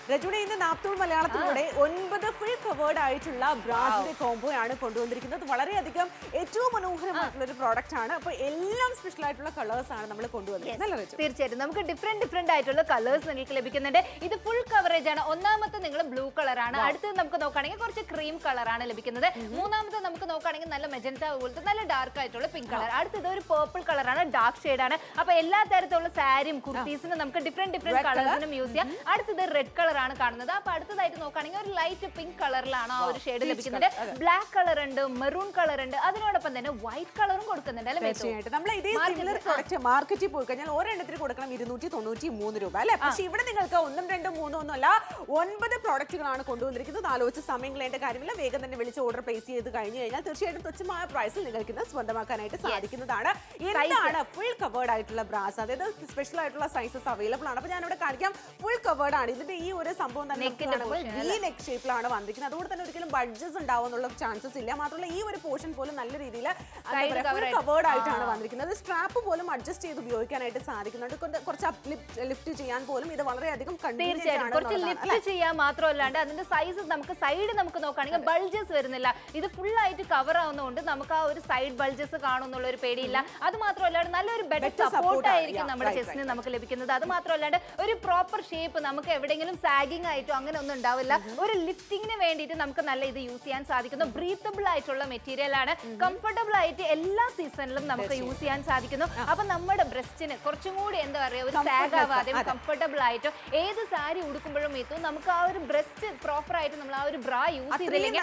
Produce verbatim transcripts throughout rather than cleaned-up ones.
രജുണി ഇന്ന് നാപ്തൂൾ മലയാളത്തിലൂടെ ഒൻപത് full covered ആയിട്ടുള്ള ബ്രാസിന്റെ കോംബോ ആണ് കൊണ്ടുവന്നിരിക്കുന്നത്. വളരെയധികം ഏറ്റവും മനോഹരമായിട്ടുള്ള ഒരു പ്രോഡക്റ്റ് ആണ്. അപ്പോൾ എല്ലാം സ്പെഷ്യൽ ആയിട്ടുള്ള കളേഴ്സ് ആണ് നമ്മൾ കൊണ്ടുവന്നിരിക്കുന്നത്. തീർച്ചയായിട്ടും നമുക്ക് ഡിഫറെന്റ് ഡിഫറെന്റ് ആയിട്ടുള്ള കളേഴ്സ് നിങ്ങൾക്ക് ലഭിക്കുന്നുണ്ട്. ഇത് ഫുൾ കവറേജ് ആണ്. ഒന്നാമത്തെ നിങ്ങൾ ബ്ലൂ കളർ ആണ്. അടുത്തത് നമുക്ക് നോക്കുകയാണെങ്കിൽ കുറച്ച് ക്രീം കളർ ആണ് ലഭിക്കുന്നത്. മൂന്നാമത്തെ നമുക്ക് നോക്കുകയാണെങ്കിൽ നല്ല മെജന്റ പോലത്തെ നല്ല ഡാർക്ക് ആയിട്ടുള്ള പിങ്ക് കളർ. അടുത്തത് ഒരു പേർപ്പിൾ കളർ ആണ്, ഡാർക്ക് ഷെയ്ഡ് ആണ്. അപ്പൊ എല്ലാ തരത്തിലുള്ള സാരിയും കുർത്തീസിനും നമുക്ക് ഡിഫറെന്റ് ഡിഫറെന്റ് കളേഴ്സിനും യൂസ് ചെയ്യാം. അടുത്തത് റെഡ് കളർ ആണ് കാണുന്നത്. അപ്പൊ അടുത്തതായിട്ട് നോക്കുകയാണെങ്കിൽ ഒരു ലൈറ്റ് പിങ്ക് കളറിലാണ് ആ ഒരു ഷെയ്ഡ് ലഭിക്കുന്നത്. ബ്ലാക്ക് കളർ ഉണ്ട്, മെറൂൺ കളർ ഉണ്ട്, അതിനോടൊപ്പം തന്നെ വൈറ്റ് കളറും കൊടുക്കുന്നുണ്ട് അല്ലെ? നമ്മൾ ഇതേ സിമിലർ പ്രോഡക്റ്റ് മാർക്കറ്റിൽ പോയി കഴിഞ്ഞാൽ ഒരെണ്ണത്തിന് കൊടുക്കണം ഇരുന്നൂറ്റി തൊണ്ണൂറ്റി മൂന്ന് രൂപ അല്ലെ? പക്ഷെ ഇവിടെ നിങ്ങൾക്ക് ഒന്നും രണ്ടും മൂന്നും ഒന്നും അല്ല, ഒൻപത് പ്രോഡക്റ്റുകളാണ് കൊണ്ടുവന്നിരിക്കുന്നത്. ആലോചിച്ച് സമയം കളയേണ്ട കാര്യമില്ല. വേഗം തന്നെ വിളിച്ച് ഓർഡർ പ്ലേസ് ചെയ്ത് കഴിഞ്ഞു കഴിഞ്ഞാൽ തീർച്ചയായിട്ടും തുച്ഛമായ പ്രൈസിൽ നിങ്ങൾക്ക് ഇത് സ്വന്തമാക്കാനായിട്ട് സാധിക്കുന്നതാണ്. എന്താണ് ഫുൾ കവേർഡ് ആയിട്ടുള്ള ബ്രാസ്? അതായത് സ്പെഷ്യൽ ആയിട്ടുള്ള സൈസസ് അവൈലബിൾ ആണ്. അപ്പൊ ഞാനിവിടെ കാണിക്കാം. ഫുൾ കവേർഡ് ആണ്. ഇതിന്റെ ഈ ഒരു സംഭവം തന്നെ വി നെക്ക് ഷേപ്പിലാണ് വന്നിരിക്കുന്നത്. അതുകൊണ്ട് തന്നെ ഒരിക്കലും ബഡ്ജസ് ഉണ്ടാവുന്നുള്ള ചാൻസസ് ഇല്ല. മാത്രമല്ല ഈ ഒരു പോർഷൻ പോലും നല്ല രീതിയിൽ കവേർഡ് ആയിട്ടാണ് വന്നിരിക്കുന്നത്. സ്ട്രാപ്പ് പോലും അഡ്ജസ്റ്റ് ചെയ്ത് ഉപയോഗിക്കാനായിട്ട് സാധിക്കുന്നുണ്ട്. കുറച്ച് ലിഫ്റ്റ് ചെയ്യാൻ പോലും ഇത് വളരെയധികം കുറച്ച് ലിഫ്റ്റ് ചെയ്യാൻ മാത്രമല്ലാണ്ട് അതിന്റെ സൈസ് നമുക്ക് സൈഡ് നമുക്ക് നോക്കുകയാണെങ്കിൽ ബൾജസ് വരുന്നില്ല. ഇത് ഫുൾ ആയിട്ട് കവർ ആവുന്നതുകൊണ്ട് നമുക്ക് ആ ഒരു സൈഡ് ബൾജസ് കാണുന്നുള്ള ഒരു പേടിയില്ല. അത് മാത്രമല്ലാണ്ട് നല്ലൊരു ബെറ്റർ സപ്പോർട്ട് ആയിരിക്കും നമ്മുടെ ചെസ്റ്റിന് നമുക്ക് ലഭിക്കുന്നത്. അത് മാത്രമല്ലാണ്ട് ഒരു പ്രോപ്പർ ഷേപ്പ് നമുക്ക് എവിടെയെങ്കിലും സാഗിങ് ആയിട്ടോ അങ്ങനെ ഒന്നും ഉണ്ടാവില്ല. ഒരു ലിഫ്റ്റിങ്ങിന് വേണ്ടിയിട്ട് നമുക്ക് നല്ല ഇത് യൂസ് ചെയ്യാൻ സാധിക്കുന്നു. ബ്രീത്തബിൾ ആയിട്ടുള്ള മെറ്റീരിയൽ ആണ്. കംഫർട്ടബിൾ ആയിട്ട് എല്ലാ സീസണിലും നമുക്ക് യൂസ് ചെയ്യാൻ സാധിക്കുന്നു. അപ്പൊ നമ്മുടെ ബ്രസ്റ്റിന് കുറച്ചും കൂടി എന്താ പറയുക ഒരു സാഗ് ആവാതെ കംഫർട്ടബിൾ ആയിട്ടോ ഏത് സാരി ഉടുക്കുമ്പോഴും എത്തും നമുക്ക് ആ ഒരു ബ്രസ്റ്റ് പ്രോപ്പർ ആയിട്ട് നമ്മൾ ആ ഒരു ബ്രാ യൂസ് ചെയ്തില്ലെങ്കിൽ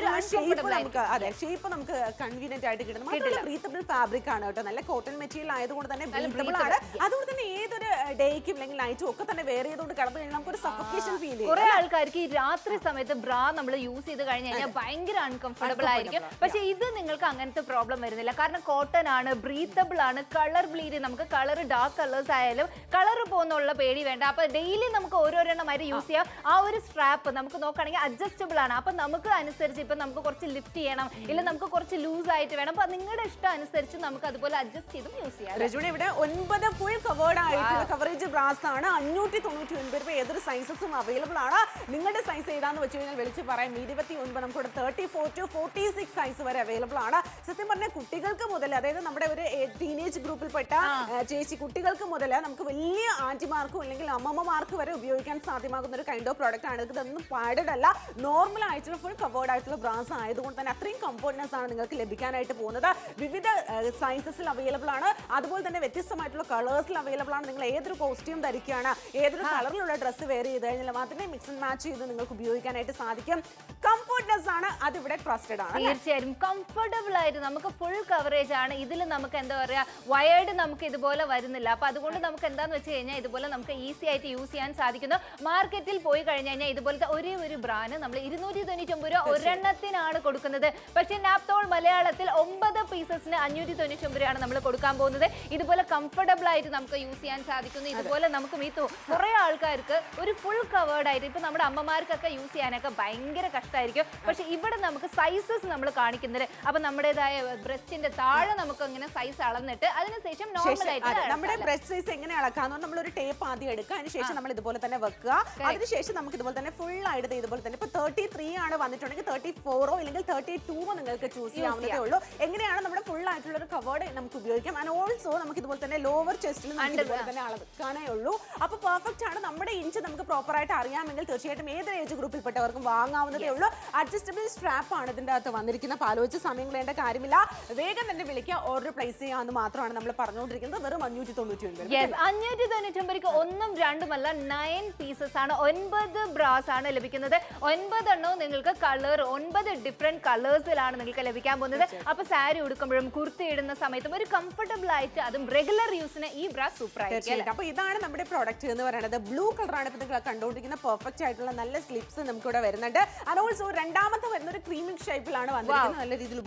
ഷേപ്പ് നമുക്ക് കൺവീനിയന്റ് ആയിട്ട് കിട്ടും. ബ്രീത്തബിൾ ഫാബ്രിക് ആണ് കേട്ടോ. നല്ല കോട്ടൺ മെറ്റീരിയൽ ആയതുകൊണ്ട് തന്നെ ബ്രീത്തബിൾ ആണ്. അതുകൊണ്ട് തന്നെ ഏതൊരു ഡേയ്ക്കും അല്ലെങ്കിൽ നൈറ്റും ഒക്കെ തന്നെ വേറെ ചെയ്തുകൊണ്ട് കിടന്നു കഴിഞ്ഞാൽ നമുക്ക് ഒരു സഫോക്കേഷൻ ഫീൽ ചെയ്യും. കുറെ ആൾക്കാർക്ക് ഈ രാത്രി സമയത്ത് ബ്രാ നമ്മൾ യൂസ് ചെയ്ത് കഴിഞ്ഞ് കഴിഞ്ഞാൽ ഭയങ്കര അൺകംഫർട്ടബിൾ ആയിരിക്കും. പക്ഷെ ഇത് നിങ്ങൾക്ക് അങ്ങനത്തെ പ്രോബ്ലം വരുന്നില്ല. കാരണം കോട്ടൺ ആണ്, ബ്രീത്തബിൾ ആണ്, കളർ ബ്ലീഡ് നമുക്ക് കളർ ഡാർക്ക് കളേഴ്സ് ആയാലും കളർ പോകുന്നുള്ള പേടി വേണ്ട. അപ്പൊ ഡെയിലി നമുക്ക് ഓരോരെണ്ണമായിട്ട് യൂസ് ചെയ്യാം. ആ ഒരു സ്ട്രാപ്പ് നമുക്ക് നോക്കുകയാണെങ്കിൽ അഡ്ജസ്റ്റബിൾ ആണ്. അപ്പൊ നമുക്ക് അനുസരിച്ച് ഇപ്പൊ നമുക്ക് കുറച്ച് ലിഫ്റ്റ് ചെയ്യണം, ഇല്ല നമുക്ക് കുറച്ച് ലൂസ് ആയിട്ട് വേണം. അപ്പൊ നിങ്ങളുടെ ഇഷ്ടം അനുസരിച്ച് നമുക്ക് അതുപോലെ അഡ്ജസ്റ്റ് ചെയ്തും യൂസ് ചെയ്യാം. രജുണി ഇവിടെ ഒൻപത് ഫുൾ കവേർഡ് ആയിട്ടുള്ള കവറേജ് ബ്രാസ് ആണ്. അഞ്ഞൂറ്റി തൊണ്ണൂറ്റി ഒൻപത് രൂപ ഏതൊരു സൈസസും അവൈലബിൾ ആണ്. നിങ്ങളുടെ സൈസ് ഏതാന്ന് വെച്ച് കഴിഞ്ഞാൽ വിളിച്ച് പറയാം. ഇരുപത്തി ഒൻപത് നമുക്ക് thirty four to forty six size വരെ അവൈലബിൾ ആണ്. സത്യം പറഞ്ഞാൽ കുട്ടികൾക്ക് മുതൽ, അതായത് നമ്മുടെ ഒരു ടീനേജ് ഗ്രൂപ്പിൽപ്പെട്ട ചേച്ചി കുട്ടികൾക്ക് മുതൽ നമുക്ക് വലിയ ആന്റിമാർക്കും അല്ലെങ്കിൽ അമ്മമ്മമാർക്ക് വരെ ഉപയോഗിക്കാൻ സാധ്യമാകുന്ന ഒരു കൈൻഡ് ഓഫ് പ്രോഡക്റ്റ് ആണ്. ഇതൊന്നും പാഡഡ് അല്ല, നോർമൽ ആയിട്ടുള്ള ഫുൾ കവേർഡ് ആയിട്ടുള്ള ബ്രാസ് ആയതുകൊണ്ട് തന്നെ അത്രയും കംഫർട്ട്നെസ് ആണ് നിങ്ങൾക്ക് ലഭിക്കാനായിട്ട് പോകുന്നത്. വിവിധ സൈസസിൽ അവൈലബിൾ ആണ്. അതുപോലെ തന്നെ വ്യത്യസ്തമായിട്ടുള്ള കളേഴ്സിൽ അവൈലബിൾ ആണ്. നിങ്ങൾ ഏതൊരു കോസ്റ്റ്യൂം ധരിക്കുകയാണ്, ഏതൊരു കളറിലുള്ള ഡ്രസ്സ് വെയർ ചെയ്ത് കഴിഞ്ഞാൽ മാത്രമേ മിക്സ് ആൻഡ് മാച്ച് ചെയ്ത് നിങ്ങൾക്ക് ഉപയോഗിക്കാനായിട്ട് സാധിക്കും. കംഫർട്ട്നെസ് ആണ്, അതിവിടെ ട്രസ്റ്റഡ് ആണ്. തീർച്ചയായും കംഫർട്ടബിൾ ആയിട്ട് നമുക്ക് ഫുൾ കവറേജ് ആണ്. ഇതിൽ നമുക്ക് എന്താ പറയാ വയേർഡ് നമുക്ക് ഇതുപോലെ വരുന്നില്ല. അപ്പൊ അതുകൊണ്ട് നമുക്ക് എന്താന്ന് വെച്ച് കഴിഞ്ഞാൽ ഇതുപോലെ നമുക്ക് ഈസി ആയിട്ട് യൂസ് ചെയ്യാൻ സാധിക്കുന്നു. മാർക്കറ്റിൽ പോയി കഴിഞ്ഞു കഴിഞ്ഞാൽ ഇതുപോലത്തെ ഒരേ ഒരു ബ്രാന് നമ്മൾ ഇരുന്നൂറ്റി തൊണ്ണൂറ്റി ഒമ്പത് രൂപ ഒരെണ്ണത്തിനാണ് കൊടുക്കുന്നത്. പക്ഷെ നാപ്തോൾ മലയാളത്തിൽ ഒമ്പത് പീസസിന് അഞ്ഞൂറ്റി തൊണ്ണൂറ്റി ഒമ്പത് രൂപയാണ് നമ്മൾ കൊടുക്കാൻ പോകുന്നത്. ഇതുപോലെ കംഫർട്ടബിൾ ആയിട്ട് നമുക്ക് യൂസ് ചെയ്യാൻ സാധിക്കുന്നു. ഇതുപോലെ നമുക്ക് മീത്തു കുറെ ആൾക്കാർക്ക് ഒരു ഫുൾ കവേർഡ് ആയിട്ട് ഇപ്പൊ നമ്മുടെ അമ്മമാർക്കൊക്കെ യൂസ് ചെയ്യാനൊക്കെ ഭയങ്കര കഷ്ടമായിരിക്കും. പക്ഷെ ഇവിടെ നമുക്ക് സൈസസ് നമ്മൾ കാണിക്കുന്നത്. അപ്പൊ നമ്മുടേതായ ബ്രസ്റ്റിന്റെ താഴെ നമുക്ക് ഇങ്ങനെ സൈസ് അളന്നിട്ട് അതിനുശേഷം നോർമൽ ആയിട്ട് നമ്മുടെ ബ്രസ്റ്റ് സൈസ് എങ്ങനെ അളക്കാന്ന് നമ്മൾ ഒരു ടേപ്പ് ആദ്യം എടുക്കുക. അതിനുശേഷം നമ്മൾ ഇതുപോലെ തന്നെ വെക്കുക. അതിനുശേഷം നമുക്ക് ഇതുപോലെ തന്നെ ഫുൾ ആയിട്ട് ഇതുപോലെ തന്നെ ഇപ്പൊ തേർട്ടി ത്രീ ആണ് വന്നിട്ടുണ്ടെങ്കിൽ തേർട്ടി ഫോറോ അല്ലെങ്കിൽ തേർട്ടി ടൂവോ നിങ്ങൾക്ക് ചൂസ് ചെയ്യാവുന്നതേ ഉള്ളൂ. എങ്ങനെയാണ് നമ്മുടെ ഫുൾ ആയിട്ടുള്ള ഒരു കവേർഡ് നമുക്ക് ഉപയോഗിക്കാം. ആൻഡ് ഓൾസോ നമുക്ക് ഇതുപോലെ തന്നെ ലോവർ ചെസ്റ്റിൽ ഇതുപോലെ തന്നെ അളക്കാനേ ഉള്ളൂ. അപ്പൊ പെർഫെക്റ്റ് ആണ്. നമ്മുടെ ഇഞ്ച് നമുക്ക് പ്രോപ്പർ ആയിട്ട് അറിയാമെങ്കിൽ തീർച്ചയായിട്ടും ഏത് ഏജ് ഗ്രൂപ്പിൽപ്പെട്ടവർക്കും വാങ്ങാവുന്നതേ ഉള്ളൂ. അഡ്ജസ്റ്റബിൾ സ്ട്രാപ്പ് ആണ് ഇതിന്റെ അകത്ത് വന്നിരിക്കുന്നത്. ആലോചിച്ച് സമയം കളയേണ്ട കാര്യമില്ല. വേഗം തന്നെ വിളിക്കുക, ഓർഡർ പ്ലേസ് ചെയ്യാമെന്ന് മാത്രമാണ് നമ്മൾ പറഞ്ഞുകൊണ്ടിരിക്കുന്നത്. വെറും അഞ്ഞൂറ്റി തൊണ്ണൂറ്റി ഒൻപത് അഞ്ഞൂറ്റി തൊണ്ണൂറ്റി ഒമ്പതിക്ക് ഒന്നും രണ്ടുമല്ല നയൻ പീസസ് ആണ്. ഒൻപത് ബ്രാസ് ആണ് ലഭിക്കുന്നത്. ഒൻപതെണ്ണവും നിങ്ങൾക്ക് കളർ ഒൻപത് ഡിഫറെന്റ് കളേഴ്സിലാണ് നിങ്ങൾക്ക് ലഭിക്കാൻ പോകുന്നത്. അപ്പൊ സാരി ഉടുക്കുമ്പോഴും കുർത്തി ഇടുന്ന സമയത്തും ഒരു കംഫർട്ടബിൾ ആയിട്ട് അതും റെഗുലർ യൂസിന് ഈ ബ്രാ സൂപ്പർ ആയിരിക്കും. അപ്പൊ ഇതാണ് നമ്മുടെ പ്രോഡക്റ്റ് എന്ന് പറയുന്നത്. ബ്ലൂ കളറാണ് ഇപ്പൊ നിങ്ങൾ കണ്ടുകൊണ്ടിരിക്കുന്ന പെർഫെക്റ്റ് ആയിട്ടുള്ള നല്ല സ്ലിപ്സ് നമുക്ക് ഇവിടെ വരുന്നുണ്ട്. അത് ഓൾസോ രണ്ടാമത്തെ വരുന്ന ഒരു ക്രീമിക് ഷേപ്പിലാണ് വന്നിരിക്കുന്നത്. നല്ല രീതിയിൽ ഉപയോഗിക്കാനായിട്ട്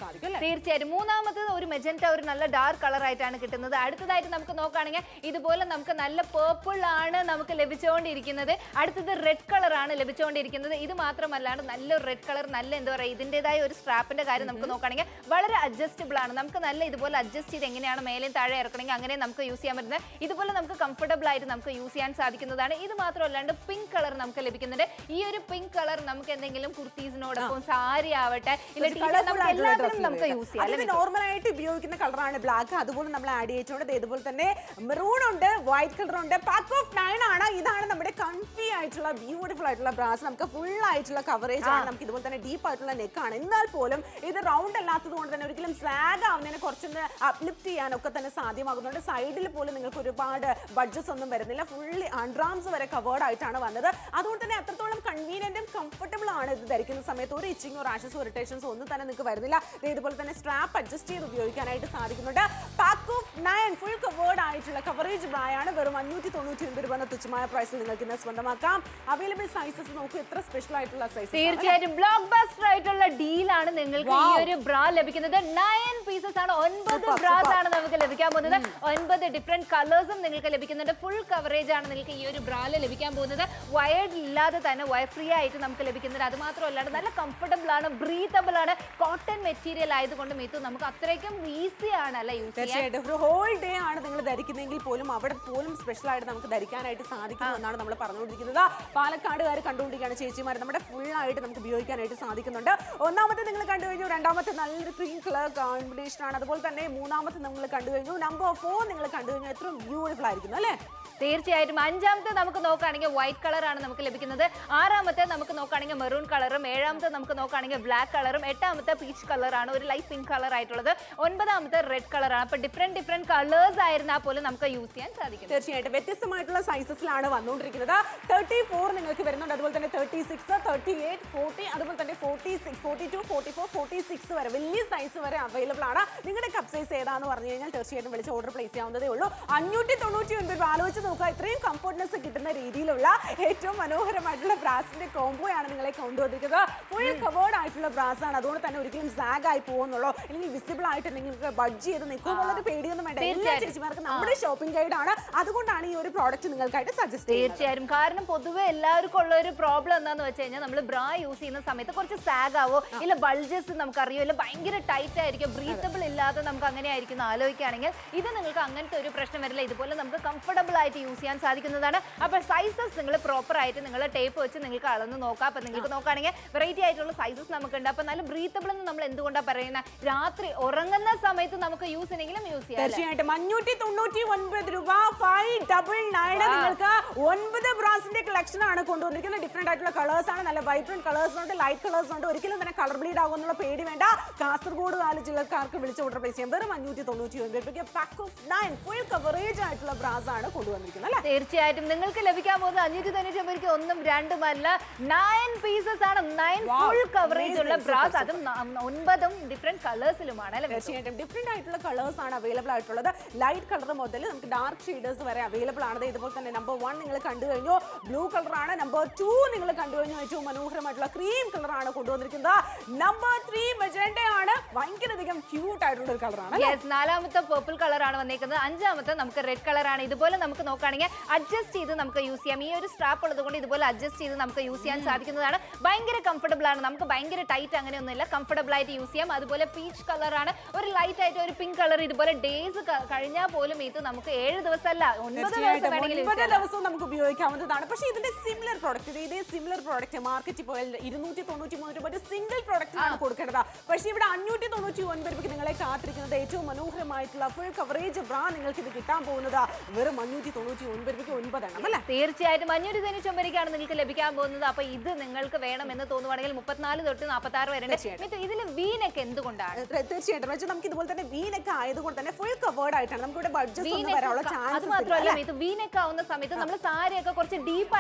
സാധിക്കും അല്ലേ? തീർച്ചയായും. മൂന്നാമത്തെ ഒരു മെജന്റ, ഒരു നല്ല ഡാർക്ക് കളർ ആയിട്ടാണ് കിട്ടുന്നത്. അടുത്തതായിട്ട് നമുക്ക് നോക്കുകയാണെങ്കിൽ ഇതുപോലെ നമുക്ക് നല്ല പേർപ്പിൾ ആണ് നമുക്ക് ലഭിച്ചുകൊണ്ടിരിക്കുന്നത്. അടുത്തത് റെഡ് കളർ ആണ് ലഭിച്ചുകൊണ്ടിരിക്കുന്നത്. ഇത് മാത്രമല്ലാണ്ട് നല്ലൊരു റെഡ് കളർ, നല്ല എന്താ പറയുക, ഇതിൻ്റെതായ ഒരു സ്ട്രാപ്പിന്റെ കാര്യം നമുക്ക് നോക്കുകയാണെങ്കിൽ വളരെ അഡ്ജസ്റ്റബിൾ ആണ്. നമുക്ക് നല്ല ഇതുപോലെ അഡ്ജസ്റ്റ് ചെയ്ത് എങ്ങനെയാണ് മേലെയും താഴെ ഇറക്കണമെങ്കിൽ അങ്ങനെ നമുക്ക് യൂസ് ചെയ്യാൻ പറ്റുന്നത്. ഇതുപോലെ നമുക്ക് കംഫർട്ടബിൾ ആയിട്ട് നമുക്ക് യൂസ് ചെയ്യാൻ സാധിക്കുന്നതാണ്. ഇത് മാത്രമല്ലാണ്ട് പിങ്ക് കളർ നമുക്ക് ലഭിക്കുന്നുണ്ട്. ഈ ഒരു പിങ്ക് കളർ നമുക്ക് എന്തെങ്കിലും കുർത്തീസിനോടൊപ്പം സാരി ആവട്ടെ എല്ലാത്തിനും നമുക്ക് യൂസ് ചെയ്യാം. നോർമൽ ആയിട്ട് ഉപയോഗിക്കുന്ന കളറാണ് ബ്ലാക്ക്. അതുപോലെ നമ്മൾ ആഡ് ചെയ്തിട്ടുണ്ട്. ഇതുപോലെ തന്നെ മെറൂൺ ഉണ്ട്, വൈറ്റ് കളർ ഉണ്ട്. പാക്ക് ഓഫ് നയൻ ആണ്. ഇതാണ് നമ്മുടെ കൺഫി ആയിട്ടുള്ള ബ്യൂട്ടിഫുൾ ആയിട്ടുള്ള ബ്രാസ്. നമുക്ക് ഫുൾ ആയിട്ടുള്ള കവറേജ് ആണ്. നമുക്ക് ഇതുപോലെ തന്നെ ഡീപ്പ് ആയിട്ടുള്ള നെക്കാണ്. എന്നാൽ പോലും ഇത് റൗണ്ട് അല്ലാത്തത് കൊണ്ട് തന്നെ ഒരിക്കലും സാഗ് ആവുന്നതിനെ കുറച്ചൊന്ന് അപ്ലിഫ്റ്റ് ചെയ്യാനൊക്കെ തന്നെ സാധ്യമാകുന്നുണ്ട്. സൈഡിൽ പോലും നിങ്ങൾക്ക് ഒരുപാട് ബഡ്ജറ്റ്സ് ഒന്നും വരുന്നില്ല. ഫുള്ളി അൺഡ്രാംസ് വരെ കവേർഡ് ആയിട്ടാണ് വന്നത്. അതുകൊണ്ട് തന്നെ അത്രത്തോളം കൺവീനിയന്റും കംഫർട്ടബിൾ ആണ് ഇത് ധരിക്കുന്ന സമയത്ത്. ഒരു ഇച്ചിങ്ങോ റാഷസോ ഇറിറ്റേഷൻസോ ഒന്നും തന്നെ നിങ്ങൾക്ക് വരുന്നില്ല. ഇതുപോലെ തന്നെ സ്ട്രാപ്പ് അഡ്ജസ്റ്റ് ചെയ്ത് ഉപയോഗിക്കാനായിട്ട് സാധിക്കുന്നുണ്ട്. Pack of nine full covered ആയിട്ടുള്ള കവറേജ് ബ്രായാണ്. വെറും അഞ്ഞൂറ്റി തൊണ്ണൂറ്റി ഒൻപത് രൂപ തുച്ഛമായ പ്രൈസിൽ നിങ്ങൾക്ക് ഇന്ന് സ്വന്തമാക്കാം. അവൈലബിൾ സൈസസ് നോക്കൂ, എത്ര സ്പെഷ്യൽ ആയിട്ടുള്ള സൈസസ്. തീർച്ചയായും ബ്ലോക്ക് ബസ്റ്റർ ആയിട്ടുള്ള ഡീലാണ് നിങ്ങൾക്ക് ഈ ഒരു ബ്രാ ലഭിക്കുന്നത്. നയൻ പീസസ് ആണ്, ഒൻപത് ബ്രാസ് ആണ് നമുക്ക് ലഭിക്കാൻ പോകുന്നത്. ഒൻപത് ഡിഫറെന്റ് കളേഴ്സും നിങ്ങൾക്ക് ലഭിക്കുന്നുണ്ട്. ഫുൾ കവറേജ് ആണ് നിങ്ങൾക്ക് ഈ ഒരു ബ്രാല് ലഭിക്കാൻ പോകുന്നത്. വയർഡ് ഇല്ലാതെ തന്നെ വയർ ഫ്രീ ആയിട്ട് നമുക്ക് ലഭിക്കുന്നുണ്ട്. അത് മാത്രമല്ലാണ്ട് നല്ല കംഫർട്ടബിൾ ആണ്, ബ്രീത്തബിൾ ആണ്. കോട്ടൺ മെറ്റീരിയൽ ആയതുകൊണ്ട് മീത്തു നമുക്ക് അത്രയ്ക്കും ഈസി ആണ് അല്ലെ യൂസ് ചെയ്യാൻ. തീർച്ചയായിട്ടും ഒരു ഹോൾ ഡേ ആണ് നിങ്ങൾ ധരിക്കുന്നതെങ്കിൽ പോലും അവിടെ പോലും സ്പെഷ്യൽ ആയിട്ട് നമുക്ക് ധരിക്കാനായിട്ട് സാധിക്കുന്നു എന്നാണ് നമ്മൾ പറഞ്ഞുകൊണ്ടിരിക്കുന്നത്. പാലക്കാടുകാർ കണ്ടുകൊണ്ടിരിക്കുകയാണ് ചേച്ചിമാർ. നമ്മുടെ ഫുൾ ആയിട്ട് നമുക്ക് ഉപയോഗിക്കാനായിട്ട് സാധിക്കുന്നുണ്ട്. ഒന്നാമത്തെ നിങ്ങൾ കണ്ടു കഴിഞ്ഞു, രണ്ടാമത്തെ നല്ലൊരു ക്രീം കളർ കോമ്പിനേഷൻ ആണ്. അതുപോലെ തന്നെ മൂന്നാമത്തെ നിങ്ങൾ കണ്ടു കഴിഞ്ഞു, നമ്പർ ഫോർ നിങ്ങൾ കണ്ടു കഴിഞ്ഞു. എത്രയും ബ്യൂട്ടിഫുൾ ആയിരിക്കുന്നു അല്ലേ? തീർച്ചയായിട്ടും. അഞ്ചാമത്തെ നമുക്ക് നോക്കുകയാണെങ്കിൽ വൈറ്റ് കളർ ആണ് നമുക്ക് ലഭിക്കുന്നത്. ആറാമത്തെ നമുക്ക് നോക്കുകയാണെങ്കിൽ മെറൂൺ കളറും, ഏഴാമത്തെ നമുക്ക് നോക്കുകയാണെങ്കിൽ ബ്ലാക്ക് കളറും, എട്ടാമത്തെ പീച്ച് കളർ ആണ്, ഒരു ലൈറ്റ് പിങ്ക് കളർ ആയിട്ടുള്ളത്. ഒൻപതാമത്തെ റെഡ് കളർ ആണ്. അപ്പൊ ഡിഫറെന്റ് ഡിഫറെന്റ് കളേഴ്സ് ആയിരുന്നാൽ പോലും നമുക്ക് യൂസ് ചെയ്യാൻ സാധിക്കും. തീർച്ചയായിട്ടും വ്യത്യസ്തമായിട്ടുള്ള സൈസസിലാണ് വന്നുകൊണ്ടിരിക്കുന്നത്. തേർട്ടി ഫോർ നിങ്ങൾക്ക് വരുന്നുണ്ട്. അതുപോലെ തന്നെ thirty six, thirty eight, forty, അതുപോലെ തന്നെ forty six, forty two, forty four, forty six വരെ വലിയ സൈസ് വരെ അവൈലബിൾ ആണ്. നിങ്ങളുടെ കപ്പ് സൈസ് ഏതാന്ന് പറഞ്ഞു കഴിഞ്ഞാൽ തീർച്ചയായിട്ടും വിളിച്ച് ഓർഡർ പ്ലേസ് ചെയ്യാവുന്നതേ ഉള്ളൂ. അഞ്ഞൂറ്റി തൊണ്ണൂറ്റി ഒൻപത് രൂപ ആലോചിച്ച് നോക്കുക. ഇത്രയും കംഫർട്ട്നെസ് കിട്ടുന്ന രീതിയിലുള്ള ഏറ്റവും മനോഹരമായിട്ടുള്ള ബ്രാസിന്റെ കോംബോയാണ് നിങ്ങളെ കൊണ്ടുവന്നിരിക്കുന്നത്. ഫുൾ കവേർഡ് ആയിട്ടുള്ള ബ്രാസ് ആണ്. അതുകൊണ്ട് തന്നെ ഒരിക്കലും സാഗ് ആയി പോകുന്നുള്ളൂ, അല്ലെങ്കിൽ വിസിബിൾ ആയിട്ട് നിങ്ങൾക്ക് ബഡ്ജ് ചെയ്ത് നിൽക്കുന്നുള്ളൊരു പേടിയൊന്നും വേണ്ട. എല്ലാ ചേച്ചിമാർക്കും നമ്മുടെ ഷോപ്പിംഗ് ഗൈഡ് ആണ്. അതുകൊണ്ടാണ് ഈ ഒരു പ്രോഡക്റ്റ് നിങ്ങൾക്കായിട്ട് സജസ്റ്റ് ചെയ്യുന്നത്. തീർച്ചയായും. കാരണം പൊതുവെ എല്ലാവർക്കും ഉള്ള ഒരു പ്രോബ്ലം എന്താണെന്ന് വെച്ച് കഴിഞ്ഞാൽ നമ്മൾ ബ്രാ യൂസ് ചെയ്യുന്ന സമയത്ത് കുറച്ച് സാഗ് ആവോ, ഇല്ല ബൾജസ് നമുക്കറിയോ, ഇല്ല ഭയങ്കര ടൈറ്റ് ആയിരിക്കും, ബ്രീത്തബിൾ ഇല്ലാതെ നമുക്ക് അങ്ങനെ ആയിരിക്കും ആലോചിക്കുകയാണെങ്കിൽ ഇത് നിങ്ങൾക്ക് അങ്ങനത്തെ ഒരു പ്രശ്നം വരില്ല. ഇതുപോലെ നമുക്ക് കംഫർട്ടബിൾ ആയിട്ട് യൂസ് ചെയ്യാൻ സാധിക്കുന്നതാണ്. അപ്പോൾ സൈസസ് നിങ്ങൾ പ്രോപ്പർ ആയിട്ട് നിങ്ങൾ ടേപ്പ് വെച്ച് നിങ്ങൾക്ക് അളന്ന് നോക്കാം. അപ്പം നിങ്ങൾക്ക് നോക്കുകയാണെങ്കിൽ വെറൈറ്റി ആയിട്ടുള്ള സൈസസ് നമുക്കുണ്ട്. അപ്പം നല്ല ബ്രീത്തബിൾ എന്ന് നമ്മൾ എന്തുകൊണ്ടാണ് പറയുന്നത്, രാത്രി ഉറങ്ങുന്ന സമയത്ത് നമുക്ക് യൂസ് ചെയ്യണമെങ്കിലും യൂസ് ചെയ്യാം. തീർച്ചയായിട്ടും അഞ്ഞൂറ്റി തൊണ്ണൂറ്റി ഒൻപത് രൂപ ഫൈവ് ഡബിൾ നയൻ നിങ്ങൾക്ക് ഒൻപത് ബ്രാസിന്റെ കളക്ഷൻ ആണ് കൊണ്ടുവന്നിരിക്കുന്നത്. ഡിഫറെന്റ് ആയിട്ടുള്ള കളേഴ്സ് ആണ്, നല്ല വൈബ്രന്റ് കളേഴ്സ് ഉണ്ട്, ലൈറ്റ് കളേഴ്സ് ഉണ്ട്. ഒരിക്കലും തന്നെ കളർ ബ്ലീഡ് ആകുന്നുള്ള പേടി വേണ്ട. കാസർഗോഡ് നാല് ജില്ലക്കാർക്ക് വിളിച്ച് ഓർഡർ പ്ലേസ് ചെയ്യാം. വെറും അഞ്ഞൂറ്റി തൊണ്ണൂറ്റി ഒൻപത് രൂപയ്ക്ക് pack of nine full coverage ആയിട്ടുള്ള ബ്രാസ് ആണ് കൊണ്ടുവന്നിരിക്കുന്നത് അല്ലേ? തീർച്ചയായിട്ടും നിങ്ങൾക്ക് ലഭിക്കാൻ പോകുന്നത് അഞ്ഞൂറ്റി തൊണ്ണൂറ്റി ഒമ്പത് ഒന്നും രണ്ടുമല്ല, നയൻ പീസസ് ആണ്. നയൻ ഫുൾ കവറേജ് ഉള്ള ബ്രാസ്, അതും ഒൻപതും ഡിഫറെന്റ് കളേഴ്സിലുമാണ് അല്ലേ? തീർച്ചയായിട്ടും ഡിഫറെന്റ് ആയിട്ടുള്ള കളേഴ്സ് ആണ് അവൈലബിൾ ആയിട്ടുള്ളത്. ലൈറ്റ് കളർ മുതൽ നമുക്ക് ഡാർക്ക് ഷെയ്ഡേഴ്സ് വരെ അവൈലബിൾ ആണ്. ഇതുപോലെ തന്നെ നമ്പർ വൺ നിങ്ങൾ കണ്ടു കഴിഞ്ഞു, ബ്ലൂ കളർ ആണ്. നമ്പർ ടു നിങ്ങൾ കണ്ടു കഴിഞ്ഞു, ഏറ്റവും മനോഹരമായിട്ടുള്ള ക്രീം കളർ ആണ് കൊണ്ടുവന്നിരിക്കുന്നത്. നമ്പർ ത്രീ മെജന്റ ആണ്, ഭയങ്കരധികം ക്യൂട്ട് ആയിട്ടുള്ള ഒരു കളറാണ്. നാലാമത്തെ പർപ്പിൾ കളർ ആണ് വന്നിരിക്കുന്നത്. അഞ്ചാമത്തെ നമുക്ക് റെഡ് കളർ ആണ്. ഇതുപോലെ നമുക്ക് നോക്കുകയാണെങ്കിൽ അഡ്ജസ്റ്റ് ചെയ്ത് നമുക്ക് യൂസ് ചെയ്യാം. ഈ ഒരു സ്ട്രാപ്പ് ഉള്ളത് കൊണ്ട് ഇതുപോലെ അഡ്ജസ്റ്റ് ചെയ്ത് നമുക്ക് യൂസ് ചെയ്യാൻ സാധിക്കുന്നതാണ്. ഭയങ്കര കംഫർട്ടബിൾ ആണ്, നമുക്ക് ഭയങ്കര ടൈറ്റ് അങ്ങനെയൊന്നുമില്ല, കംഫർട്ടബിൾ ആയിട്ട് യൂസ് ചെയ്യാം. അതുപോലെ പീച്ച് കളർ ആണ്, ഒരു ലൈറ്റ് ആയിട്ട് ഒരു പിങ്ക് കളർ. ഇതുപോലെ ഡേയ്സ് കഴിഞ്ഞാൽ പോലും ഇത് നമുക്ക് ഏഴ് ദിവസമല്ല ഒൻപത് ദിവസവും നമുക്ക് ഉപയോഗിക്കാവുന്നതാണ്. പക്ഷേ ഇതിന്റെ സിമിലർ പ്രോഡക്റ്റ്, ഇതേ സിമിലർ പ്രോഡക്റ്റ് മാർക്കറ്റിൽ പോയാൽ ഇരുന്നൂറ്റി തൊണ്ണൂറ്റി മൂന്ന് രൂപ സിംഗിൾ പ്രോഡക്റ്റിനാണ് കൊടുക്കേണ്ടത്. പക്ഷേ ഇവിടെ അഞ്ഞൂറ്റി തൊണ്ണൂറ്റി ഒൻപത് രൂപയ്ക്ക് നിങ്ങളെ കാത്തിരിക്കുന്നത് ഏറ്റവും മനോഹരമായിട്ടുള്ള ഫുൾ കവറേജ് ബ്രാ നിങ്ങൾക്ക് ഇത് കിട്ടാൻ പോകുന്നത് വെറും അഞ്ഞൂറ്റി തൊണ്ണൂറ്റി ഒൻപത് രൂപയ്ക്ക് ഒൻപതെണ്ണം അല്ലേ? തീർച്ചയായിട്ടും അഞ്ഞൂറ്റി തൊണ്ണൂറ്റി ഒമ്പതിലേക്കാണ് നിങ്ങൾക്ക് ലഭിക്കാൻ പോകുന്നത്. അപ്പൊ ഇത് നിങ്ങൾക്ക് വേണമെന്ന് തോന്നുവാണെങ്കിൽ മുപ്പത്തിനാല് തൊട്ട് നാൽപ്പത്തി ആറ് വരെ. ഇതിൽ വീനൊക്കെ എന്തുകൊണ്ടാണ്? തീർച്ചയായിട്ടും നമുക്ക് ഇതുപോലെ തന്നെ വീനൊക്കെ ആയതുകൊണ്ട് തന്നെ ഫുൾ കവേർഡ് ആയിട്ടാണ് നമുക്ക് ഇവിടെ ബഡ്ജറ്റ് വരാനുള്ള ചാൻസ്. അത് മാത്രമല്ല ഇത് വീനൊക്കെ ആവുന്ന സമയത്ത് നമ്മൾ സാരിയൊക്കെ കുറച്ച് ഡീപ്പ്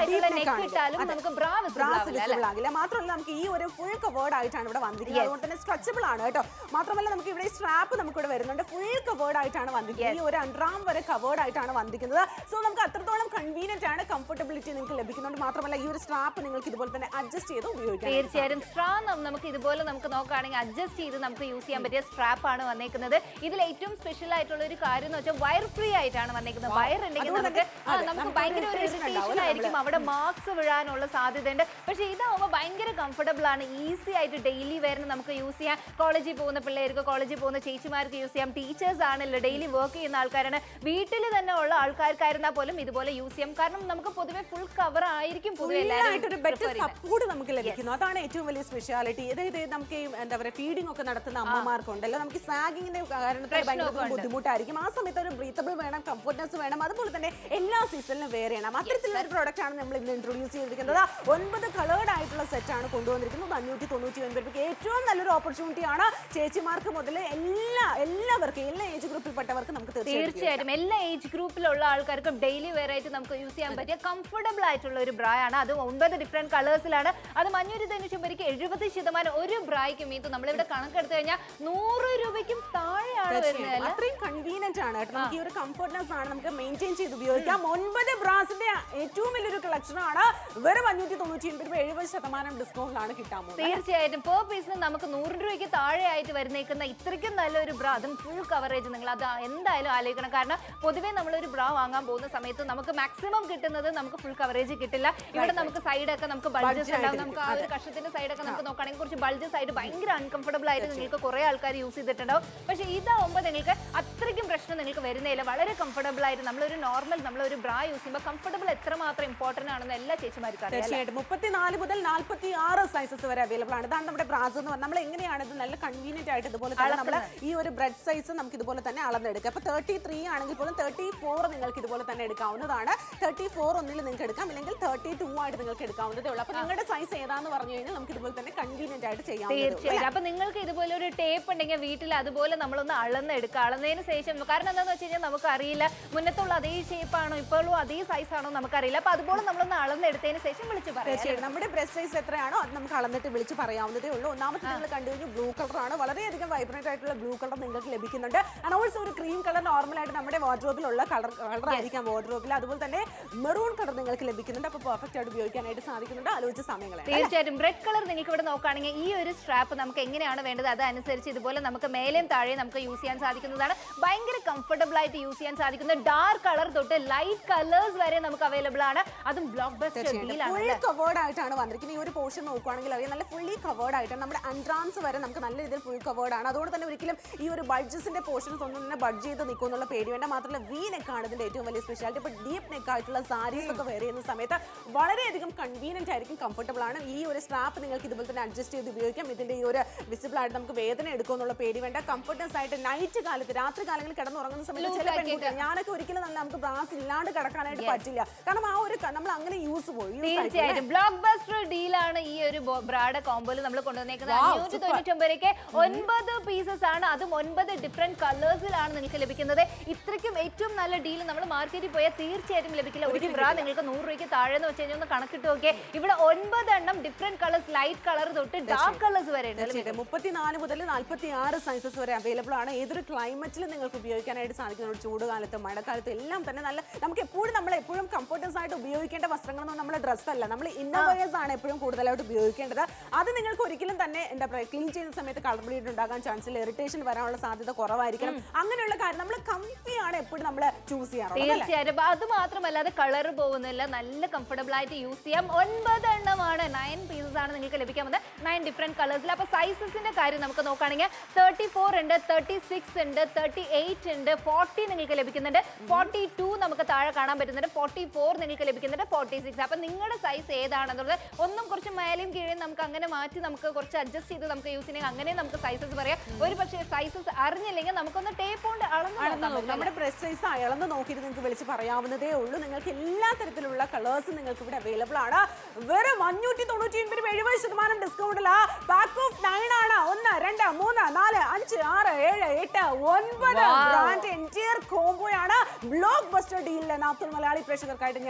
ആയിട്ടുള്ള നെക്ക് ഇട്ടാലും നമുക്ക് ബ്രാ വിസിബിൾ ആകില്ല. മാത്രമല്ല നമുക്ക് ഈ ഒരു ഫുൾ കവേർഡ് ആയിട്ടാണ് ഇവിടെ വന്നിരിക്കുന്നത്. അതുകൊണ്ട് തന്നെ സ്ട്രെച്ചബിൾ ആണ് കേട്ടോ. മാത്രമല്ല നമുക്ക് ഇവിടെ സ്ട്രാപ്പ് നമുക്ക് ഇവിടെ വരുന്നുണ്ട്. ഫുൾ കവേർഡ് ആയിട്ടാണ് വന്നിരിക്കുന്നത്. ഈ ഒരു അണ്ടർആം വരെ കവേർഡ് ആയിട്ടാണ് വന്നിരിക്കുന്നത്. സോ നമുക്ക് അത്രത്തോളം കൺവീനിയന്റ് ആണ്, കംഫർട്ടബിലിറ്റി നിങ്ങൾക്ക് ലഭിക്കുന്നുണ്ട്. മാത്രമല്ല ഈ ഒരു സ്ട്രാപ്പ് നിങ്ങൾക്ക് ഇതുപോലെ തന്നെ അഡ്ജസ്റ്റ് ചെയ്ത് ഉപയോഗിക്കാം. തീർച്ചയായും സ്ട്രാ നമുക്ക് ഇതുപോലെ നമുക്ക് നോക്കുകയാണെങ്കിൽ അഡ്ജസ്റ്റ് ചെയ്ത് നമുക്ക് യൂസ് ചെയ്യാൻ പറ്റിയ സ്ട്രാപ്പ് ആണ് വന്നിരിക്കുന്നത്. ഇതിൽ ഏറ്റവും സ്പെഷ്യൽ ആയിട്ടുള്ള ഒരു കാര്യം എന്ന് വെച്ചാൽ വയർ ഫ്രീ ആയിട്ടാണ് വന്നിരിക്കുന്നത്. വയർ ഉണ്ടെങ്കിൽ നമുക്ക് നമുക്ക് ഭയങ്കര ഒരു ഇറിറ്റേഷൻ ആയിരിക്കും, അവിടെ മാർക്സ് വീഴാനുള്ള സാധ്യതയുണ്ട്. പക്ഷെ ഇതാവുമ്പോൾ ഭയങ്കര കംഫർട്ടബിൾ ആണ്, ഈസി ആയിട്ട് ഡെയിലി വെയറിന് നമുക്ക് യൂസ് ചെയ്യാം. കോളേജിൽ പോകുന്ന പിള്ളേർക്ക്, കോളേജിൽ പോകുന്ന ചേച്ചിമാർക്ക് യൂസ് ചെയ്യാം. ടീച്ചേഴ്സ് ആണല്ലോ, ഡെയിലി വർക്ക് ചെയ്യുന്ന ആൾക്കാരാണ്, വീട്ടിൽ തന്നെ ഉള്ള ആൾക്കാർക്കായിരുന്നാൽ പോലും ഇതുപോലെ യൂസ് ചെയ്യാം. കാരണം നമുക്ക് പൊതുവെ ഫുൾ കവർ ആയിരിക്കും, പൊതുവെ സപ്പോർട്ട് നമുക്ക് ലഭിക്കുന്നു. അതാണ് ഏറ്റവും വലിയ സ്പെഷ്യാലിറ്റി. അതായത് നമുക്ക് എന്താ പറയുക, ഫീഡിംഗ് ഒക്കെ നടത്തുന്ന അമ്മമാർക്കുണ്ടല്ലോ, നമുക്ക് സാഗിങ്ങിന്റെ കാരണത്തിൽ ഭയങ്കര ബുദ്ധിമുട്ടായിരിക്കും. ആ സമയത്ത് ഒരു ബ്രീത്തബിൾ വേണം, കംഫർട്ട്നെസ് വേണം. അതുപോലെ തന്നെ എല്ലാ സീസണിലും വെയർ ചെയ്യണം. അത്തരത്തിലുള്ള ഒരു പ്രോഡക്റ്റ് ആണ് നമ്മൾ ഇന്ന് ഇൻട്രൊഡ്യൂസ് ചെയ്തിരിക്കുന്നത്. ഒൻപത് കളേർഡ് ആയിട്ടുള്ള സെറ്റ് ആണ് കൊണ്ടുവന്നിരിക്കുന്നത്. അഞ്ഞൂറ്റി തൊണ്ണൂറ്റി ഒൻപത് രൂപയ്ക്ക് ഏറ്റവും നല്ലൊരു ഓപ്പർച്യൂണിറ്റി ആണ്. ചേച്ചിമാർക്ക് മുതൽ എല്ലാ എല്ലാവർക്കും എല്ലാ ഏജ് ഗ്രൂപ്പിൽപ്പെട്ടവർക്ക് നമുക്ക് തീർച്ചയായിട്ടും എല്ലാ ഏജ് ഗ്രൂപ്പിലുള്ള ആൾക്കാർക്കും ഡെയിലി വെയർ ആയിട്ട് നമുക്ക് യൂസ് ചെയ്യാൻ പറ്റിയ കംഫർട്ടബിൾ ആയിട്ടുള്ള ഒരു ബ്രാ ആണ്. അത് ഒൻപത് ഡിഫറെന്റ് കളേഴ്സിലാണ്. അത് അഞ്ഞൂറ്റി തൊണ്ണൂറ്റി ഒമ്പതിക്ക് എഴുപത് ശതമാനം ഒരു ബ്രായ്ക്കും മീത്തു നമ്മളിവിടെ കണക്കെടുത്തു കഴിഞ്ഞാൽ നൂറ് രൂപയ്ക്കും താഴെയാണ് വരുന്നത്. അത്രയും കൺവീനിയന്റ് ആണ് കേട്ടോ. നമുക്ക് ഈ ഒരു കംഫർട്ട്നെസ് ആണ് നമുക്ക് മെയിൻറ്റെയിൻ ചെയ്ത് ഉപയോഗിക്കാം. ഒൻപത് ബ്രാസിന്റെ ഏറ്റവും വലിയൊരു കളക്ഷൻ ആണ്. വെറും അഞ്ഞൂറ്റി തൊണ്ണൂറ്റി ഒൻപത് രൂപ എഴുപത് ശതമാനം ഡിസ്കൗണ്ടിലാണ് കിട്ടാൻ പോകുന്നത്. തീർച്ചയായിട്ടും പെർ പീസിന് നമുക്ക് നൂറ് രൂപയ്ക്ക് താഴെ ആയിട്ട് വരുന്നേക്കുന്ന ഇത്രയ്ക്കും നല്ലൊരു ബ്രാ, അതും ഫുൾ കവറേജ്, നിങ്ങൾ അത് എന്തായാലും ആലോചിക്കണം. കാരണം പൊതുവേ നമ്മളൊരു ബ്രാ വാങ്ങാൻ പോകുന്ന സമയത്ത് നമുക്ക് മാക്സിമം കിട്ടുന്നത് നമുക്ക് ഫുൾ കവറേജ് കിട്ടില്ല. ഇവിടെ നമുക്ക് സൈഡൊക്കെ നമുക്ക് ബൾജസ് ഉണ്ടാവും. നമുക്ക് ആ ഒരു കഷത്തിന്റെ സൈഡൊക്കെ നമുക്ക് നോക്കുകയാണെങ്കിൽ കുറച്ച് ബൾജസ് ആയിട്ട് ഭയങ്കര അൺകംഫർട്ടബിൾ ആയിട്ട് നിങ്ങൾക്ക് കുറെ ആൾക്കാർ യൂസ് ചെയ്തിട്ടുണ്ടാവും. പക്ഷേ ഇതാവുമ്പോൾ നിങ്ങൾക്ക് അത്രയ്ക്കും പ്രശ്നം നിങ്ങൾക്ക് വരുന്നില്ല. വളരെ കംഫർട്ടബിൾ ആയിട്ട് നമ്മളൊരു നോർമൽ നമ്മളൊരു ബ്രാ യൂസ് ചെയ്യുമ്പോൾ കംഫർട്ടബിൾ എത്രമാത്രം ഇമ്പോർട്ടന്റ് ആണെന്ന് എല്ലാ ചേച്ചിമാർക്കും അറിയാം. തീർച്ചയായിട്ടും മുപ്പത്തിനാല് മുതൽ നാൽപ്പത്തി ആറ് സൈസസ് വരെ അവൈലബിൾ ആണ്. ഇതാണ് നമ്മുടെ ബ്രാസ് എന്ന് പറഞ്ഞാൽ നമ്മൾ എങ്ങനെയാണ് ഇത് നല്ല കൺവീനിയന്റ് ആയിട്ട് ഇതുപോലെ തന്നെ നമ്മൾ ഈ ഒരു ബ്രെഡ് സൈസ് നമുക്ക് ഇതുപോലെ തന്നെ അളന്നെടുക്കാം. അപ്പോൾ തേർട്ടി ത്രീ ആണെങ്കിൽ പോലും തേർട്ടി ഫോർ നിങ്ങൾക്ക് ഇതുപോലെ തന്നെ എടുക്കാവുന്നതാണ്. തേർട്ടി ഫോർ ഒന്നിൽ നിങ്ങൾക്ക് എടുക്കാം, അല്ലെങ്കിൽ തേർട്ടി ടു ആയിട്ട് നിങ്ങൾക്ക് എടുക്കാവുന്നതേ ഉള്ളൂ. അപ്പോൾ നിങ്ങളുടെ സൈസ് ഏതാന്ന് പറഞ്ഞു കഴിഞ്ഞാൽ നമുക്ക് ഇതുപോലെ തന്നെ കൺവീനിയന്റ് ആയിട്ട് ചെയ്യാം. തീർച്ചയായും. അപ്പൊ നിങ്ങൾക്ക് ഇതുപോലെ ഒരു ടേപ്പ് ഉണ്ടെങ്കിൽ വീട്ടിൽ അതുപോലെ നമ്മളൊന്ന് അളന്നെടുക്കുക. അളന്നതിന് ശേഷം, കാരണം എന്താണെന്ന് വെച്ച് കഴിഞ്ഞാൽ നമുക്ക് അറിയില്ല മുന്നത്തുള്ള അതേ ഷേപ്പാണോ ഇപ്പോഴും അതേ സൈസ് ആണോ നമുക്കറിയില്ല. അപ്പൊ അതുപോലെ നമ്മളൊന്ന് അളന്നെടുത്തതിന് ശേഷം വിളിച്ച് പറയാം. നമ്മുടെ ബ്രസ്റ്റ് സൈസ് എത്രയാണോ അത് നമുക്ക് അളന്നിട്ട് വിളിച്ച് പറയാവുന്നതേ ഉള്ളൂ. ഒന്നാമത്തെ നിങ്ങൾ കണ്ടു കഴിഞ്ഞാൽ ബ്ലൂ കളറാണ്, വളരെയധികം വൈബ്രന്റ് ആയിട്ടുള്ള ബ്ലൂ കളർ നിങ്ങൾക്ക് ലഭിക്കുന്നുണ്ട്. ആൻഡ് ഓൾസോ ഒരു ക്രീം കളർ നോർമൽ ആയിട്ട് നമ്മുടെ വാർഡ്രോബിലുള്ള കളർ കളർ ആയിരിക്കാം വാർഡ്രോബിൽ. അതുപോലെ തന്നെ മെറൂൺ കളർ നിങ്ങൾക്ക് ലഭിക്കുന്നുണ്ട്. അപ്പോൾ പെർഫെക്റ്റ് ആയിട്ട് ഉപയോഗിക്കാനായിട്ട് സാധിക്കുന്നുണ്ട്. ആലോചിച്ച സമയങ്ങളെ തീർച്ചയായിട്ടും റെഡ് കളർ നിങ്ങൾക്ക് ഇവിടെ നോക്കുകയാണെങ്കിൽ ഈ ഒരു സ്ട്രാപ്പ് നമുക്ക് എങ്ങനെയാണ് വേണ്ടത് അതനുസരിച്ച് ഇതുപോലെ നമുക്ക് മേലെയും താഴെയും നമുക്ക് യൂസ് ചെയ്യാൻ സാധിക്കുന്നതാണ്. ഭയങ്കര കംഫർട്ടബിൾ ആയിട്ട് യൂസ് ചെയ്യാൻ സാധിക്കുന്ന ഡാർക്ക് കളർ തൊട്ട് ലൈറ്റ് കളേഴ്സ് വരെ നമുക്ക് അവൈലബിൾ ആണ്. അതും ബ്ലോക്ക് ബസ്റ്റർ ഡീലാണ്. ഫുൾ കവേർഡ് ആയിട്ടാണ് വന്നിരിക്കുന്നത്. ഈ ഒരു പോർഷൻ നോക്കുകയാണെങ്കിൽ അറിയാം നല്ല ഫുള്ളി കവേർഡ് ആയിട്ടാണ്. നമ്മുടെ അൺട്രാൻസ് വരെ നമുക്ക് നല്ല രീതിയിൽ ഫുൾ കവേർഡ് ആണ്. അതുകൊണ്ട് തന്നെ ഒരിക്കലും ഈ ഒരു ബഡ്ജസിന്റെ പോർഷൻസ് ഒന്നും തന്നെ ബഡ്ജ് ചെയ്ത് നിൽക്കുമെന്നുള്ള പേടി വേണ്ട. മാത്രമല്ല വി നെക്കാണ് ഇതിന്റെ ഏറ്റവും വലിയ സ്പെഷ്യാലിറ്റി. ഇപ്പോൾ ഡീപ്പ് നെക്ക് ആയിട്ടുള്ള സാരീസ് ഒക്കെ വെയർ ചെയ്യുന്ന സമയത്ത് വളരെയധികം കൺവീനിയന്റ് ആയിരിക്കും, കംഫർട്ടബിൾ ആണ്. ഈ ഒരു സ്ട്രാപ്പ് നിങ്ങൾക്ക് ഇതുപോലെ തന്നെ അഡ്ജസ്റ്റ് ചെയ്ത് ഉപയോഗിക്കാം. ഇതിന്റെ ഈ ഒരു വിസിബിൾ ആയിട്ട് നമുക്ക് വേദന എടുക്കുമെന്നുള്ള പേടി വേണ്ട. കംഫർട്ടൻസ് ആയിട്ട് നൈറ്റ് കാലത്ത് രാത്രി കാലങ്ങളിൽ കിടന്നുറങ്ങുന്ന സമയത്ത് ചില പെൺകുട്ടികൾ, ഞാനൊക്കെ ഒരിക്കലും നല്ല നമുക്ക് ബ്രാസ് ഇല്ലാണ്ട് കിടക്കാനായിട്ട് പറ്റില്ല. കാരണം ആ ഒരു നമ്മൾ അങ്ങനെ യൂസ് പോയി. തീർച്ചയായിട്ടും ബ്ലോക്ക് ബസ്റ്റർ ഡീലാണ് ഈ ഒരു ബ്രാഡ് കോംബോയിൽ നമ്മൾ കൊണ്ടുവന്നേക്കുന്നത്. അഞ്ഞൂറ്റി തൊണ്ണൂറ്റി ഒമ്പതിലേക്ക് ഒൻപത് പീസസ് ആണ്, അതും ഒൻപത് ഡിഫറെന്റ് കളേഴ്സിലാണ് നിങ്ങൾക്ക് ലഭിക്കുന്നത്. ഇത്രയ്ക്കും ഏറ്റവും നല്ല ഡീൽ നമ്മൾ മാർക്കറ്റിൽ പോയാൽ തീർച്ചയായിട്ടും ലഭിക്കില്ല. ഒരു ബ്രാ നിങ്ങൾക്ക് നൂറ് രൂപയ്ക്ക് താഴെ എന്ന് വെച്ച് കഴിഞ്ഞാൽ ഒന്ന് കണക്കിട്ട് നോക്കിയേ. ഇവിടെ ഒൻപത് എണ്ണം ഡിഫറെന്റ് കളേഴ്സ്, ലൈറ്റ് കളർ തൊട്ട് ഡാർക്ക് കളേഴ്സ് വരെ ഉണ്ട്. മുപ്പത്തിനാല് മുതൽ നാൽപ്പത്തി ആറ് സൈസസ് വരെ അവൈലബിൾ ആണ്. ഏതൊരു ക്ലൈമറ്റിലും നിങ്ങൾക്ക് ഉപയോഗിക്കാനായിട്ട് സാധിക്കുന്ന ചൂടുകാലത്ത് മഴക്കാലത്ത് എല്ലാം തന്നെ നല്ല നമുക്ക് എപ്പോഴും നമ്മൾ എപ്പോഴും കംഫർട്ടൻസ് ആയിട്ട് ഉപയോഗിക്കേണ്ട വസ്ത്രങ്ങളൊന്നും നമ്മുടെ ഡ്രസ്സ് അല്ല, നമ്മൾ ഇന്നോവേഴ്സ് ആണ് എപ്പോഴും കൂടുതലായിട്ട് ഉപയോഗിക്കേണ്ടത്. അത് നിങ്ങൾക്ക് ഒരിക്കലും തന്നെ എന്താ പറയുക ക്ലീൻ ചെയ്യുന്ന സമയത്ത് കളർ ബ്ലീഡ് ഉണ്ടാകാൻ ചാൻസ് ഇല്ല, ഇറിറ്റേഷൻ വരാനുള്ള സാധ്യത കുറവായിരിക്കണം. അങ്ങനെയുള്ള കാര്യം നമ്മൾ കംഫിയാണ് എപ്പോഴും നമ്മൾ ചൂസ് ചെയ്യാറുള്ളത്. തീർച്ചയായിട്ടും. അത് മാത്രമല്ല അത് കളർ പോകുന്നില്ല, നല്ല കംഫർട്ടബിൾ ആയിട്ട് യൂസ് ചെയ്യാം. ഒൻപത് എണ്ണമാണ്, നയൻ പീസസ് ആണ് നിങ്ങൾക്ക് ലഭിക്കാവുന്നത്, നയൻ ഡിഫറെന്റ് കളേഴ്സിൽ. അപ്പൊ സൈസസിന്റെ കാര്യം നമുക്ക് നോക്കുകയാണെങ്കിൽ തേർട്ടി ഫോർ ഉണ്ട്, തേർട്ടി സിക്സ് ഉണ്ട്, തേർട്ടി എയ്റ്റ് ഉണ്ട്, ഫോർട്ടി നിങ്ങൾക്ക് ലഭിക്കുന്നുണ്ട്, ഫോർട്ടി ടു നമുക്ക് താഴെ കാണാൻ പറ്റുന്നുണ്ട്, ഫോർട്ടി ഫോർ നിങ്ങൾക്ക് ലഭിക്കുന്നുണ്ട്, ഫോർട്ടി സിക്സ്. അപ്പൊ നിങ്ങളുടെ സൈസ് ഏതാണെന്നുള്ളത് ഒന്നും കുറച്ച് മേലെയും കീഴേയും നമുക്ക് അങ്ങനെ മാറ്റി നമുക്ക് കുറച്ച് അഡ്ജസ്റ്റ് ചെയ്ത് നമുക്ക് യൂസ് ചെയ്യണമെങ്കിൽ അങ്ങനെ നമുക്ക് സൈസസ് പറയാം. ഒരു പക്ഷേ സൈസസ് അറിഞ്ഞില്ലെങ്കിൽ നമുക്കൊന്ന് ടേപ്പ് കൊണ്ട് അളന്ന് നമ്മുടെ ബ്രസ്റ്റ് സൈസ് അളന്ന് നോക്കിയിട്ട് നിങ്ങൾക്ക് വിളിച്ച് പറയാവുന്നതേ ഉള്ളൂ. നിങ്ങൾക്ക് എല്ലാ തരത്തിലുള്ള കളേഴ്സും നിങ്ങൾക്ക് ഇവിടെ അവൈലബിൾ ആണ്. വെറും അഞ്ഞൂറ്റി തൊണ്ണൂറ്റി ഒൻപത് എഴുപത് ശതമാനം ഡിസ്കൗണ്ടിലാ. പാക്ക് ഓഫ് നയൻ ആണ്. ഒന്ന് രണ്ട് മൂന്ന് നാല് അഞ്ച് ആറ് ഏഴ് എട്ട് ഒൻപത് ബ്രാൻഡ് എൻറ്റിയർ കോംബോയാണ് ബ്ലോക്ക് ബസ്റ്റർ ഡീലിലെ നാൽപ്പത് മലയാളി പ്രേക്ഷകർക്കായിട്ട് ഞങ്ങൾ ഇന്ന് കൊണ്ടുവന്നത്.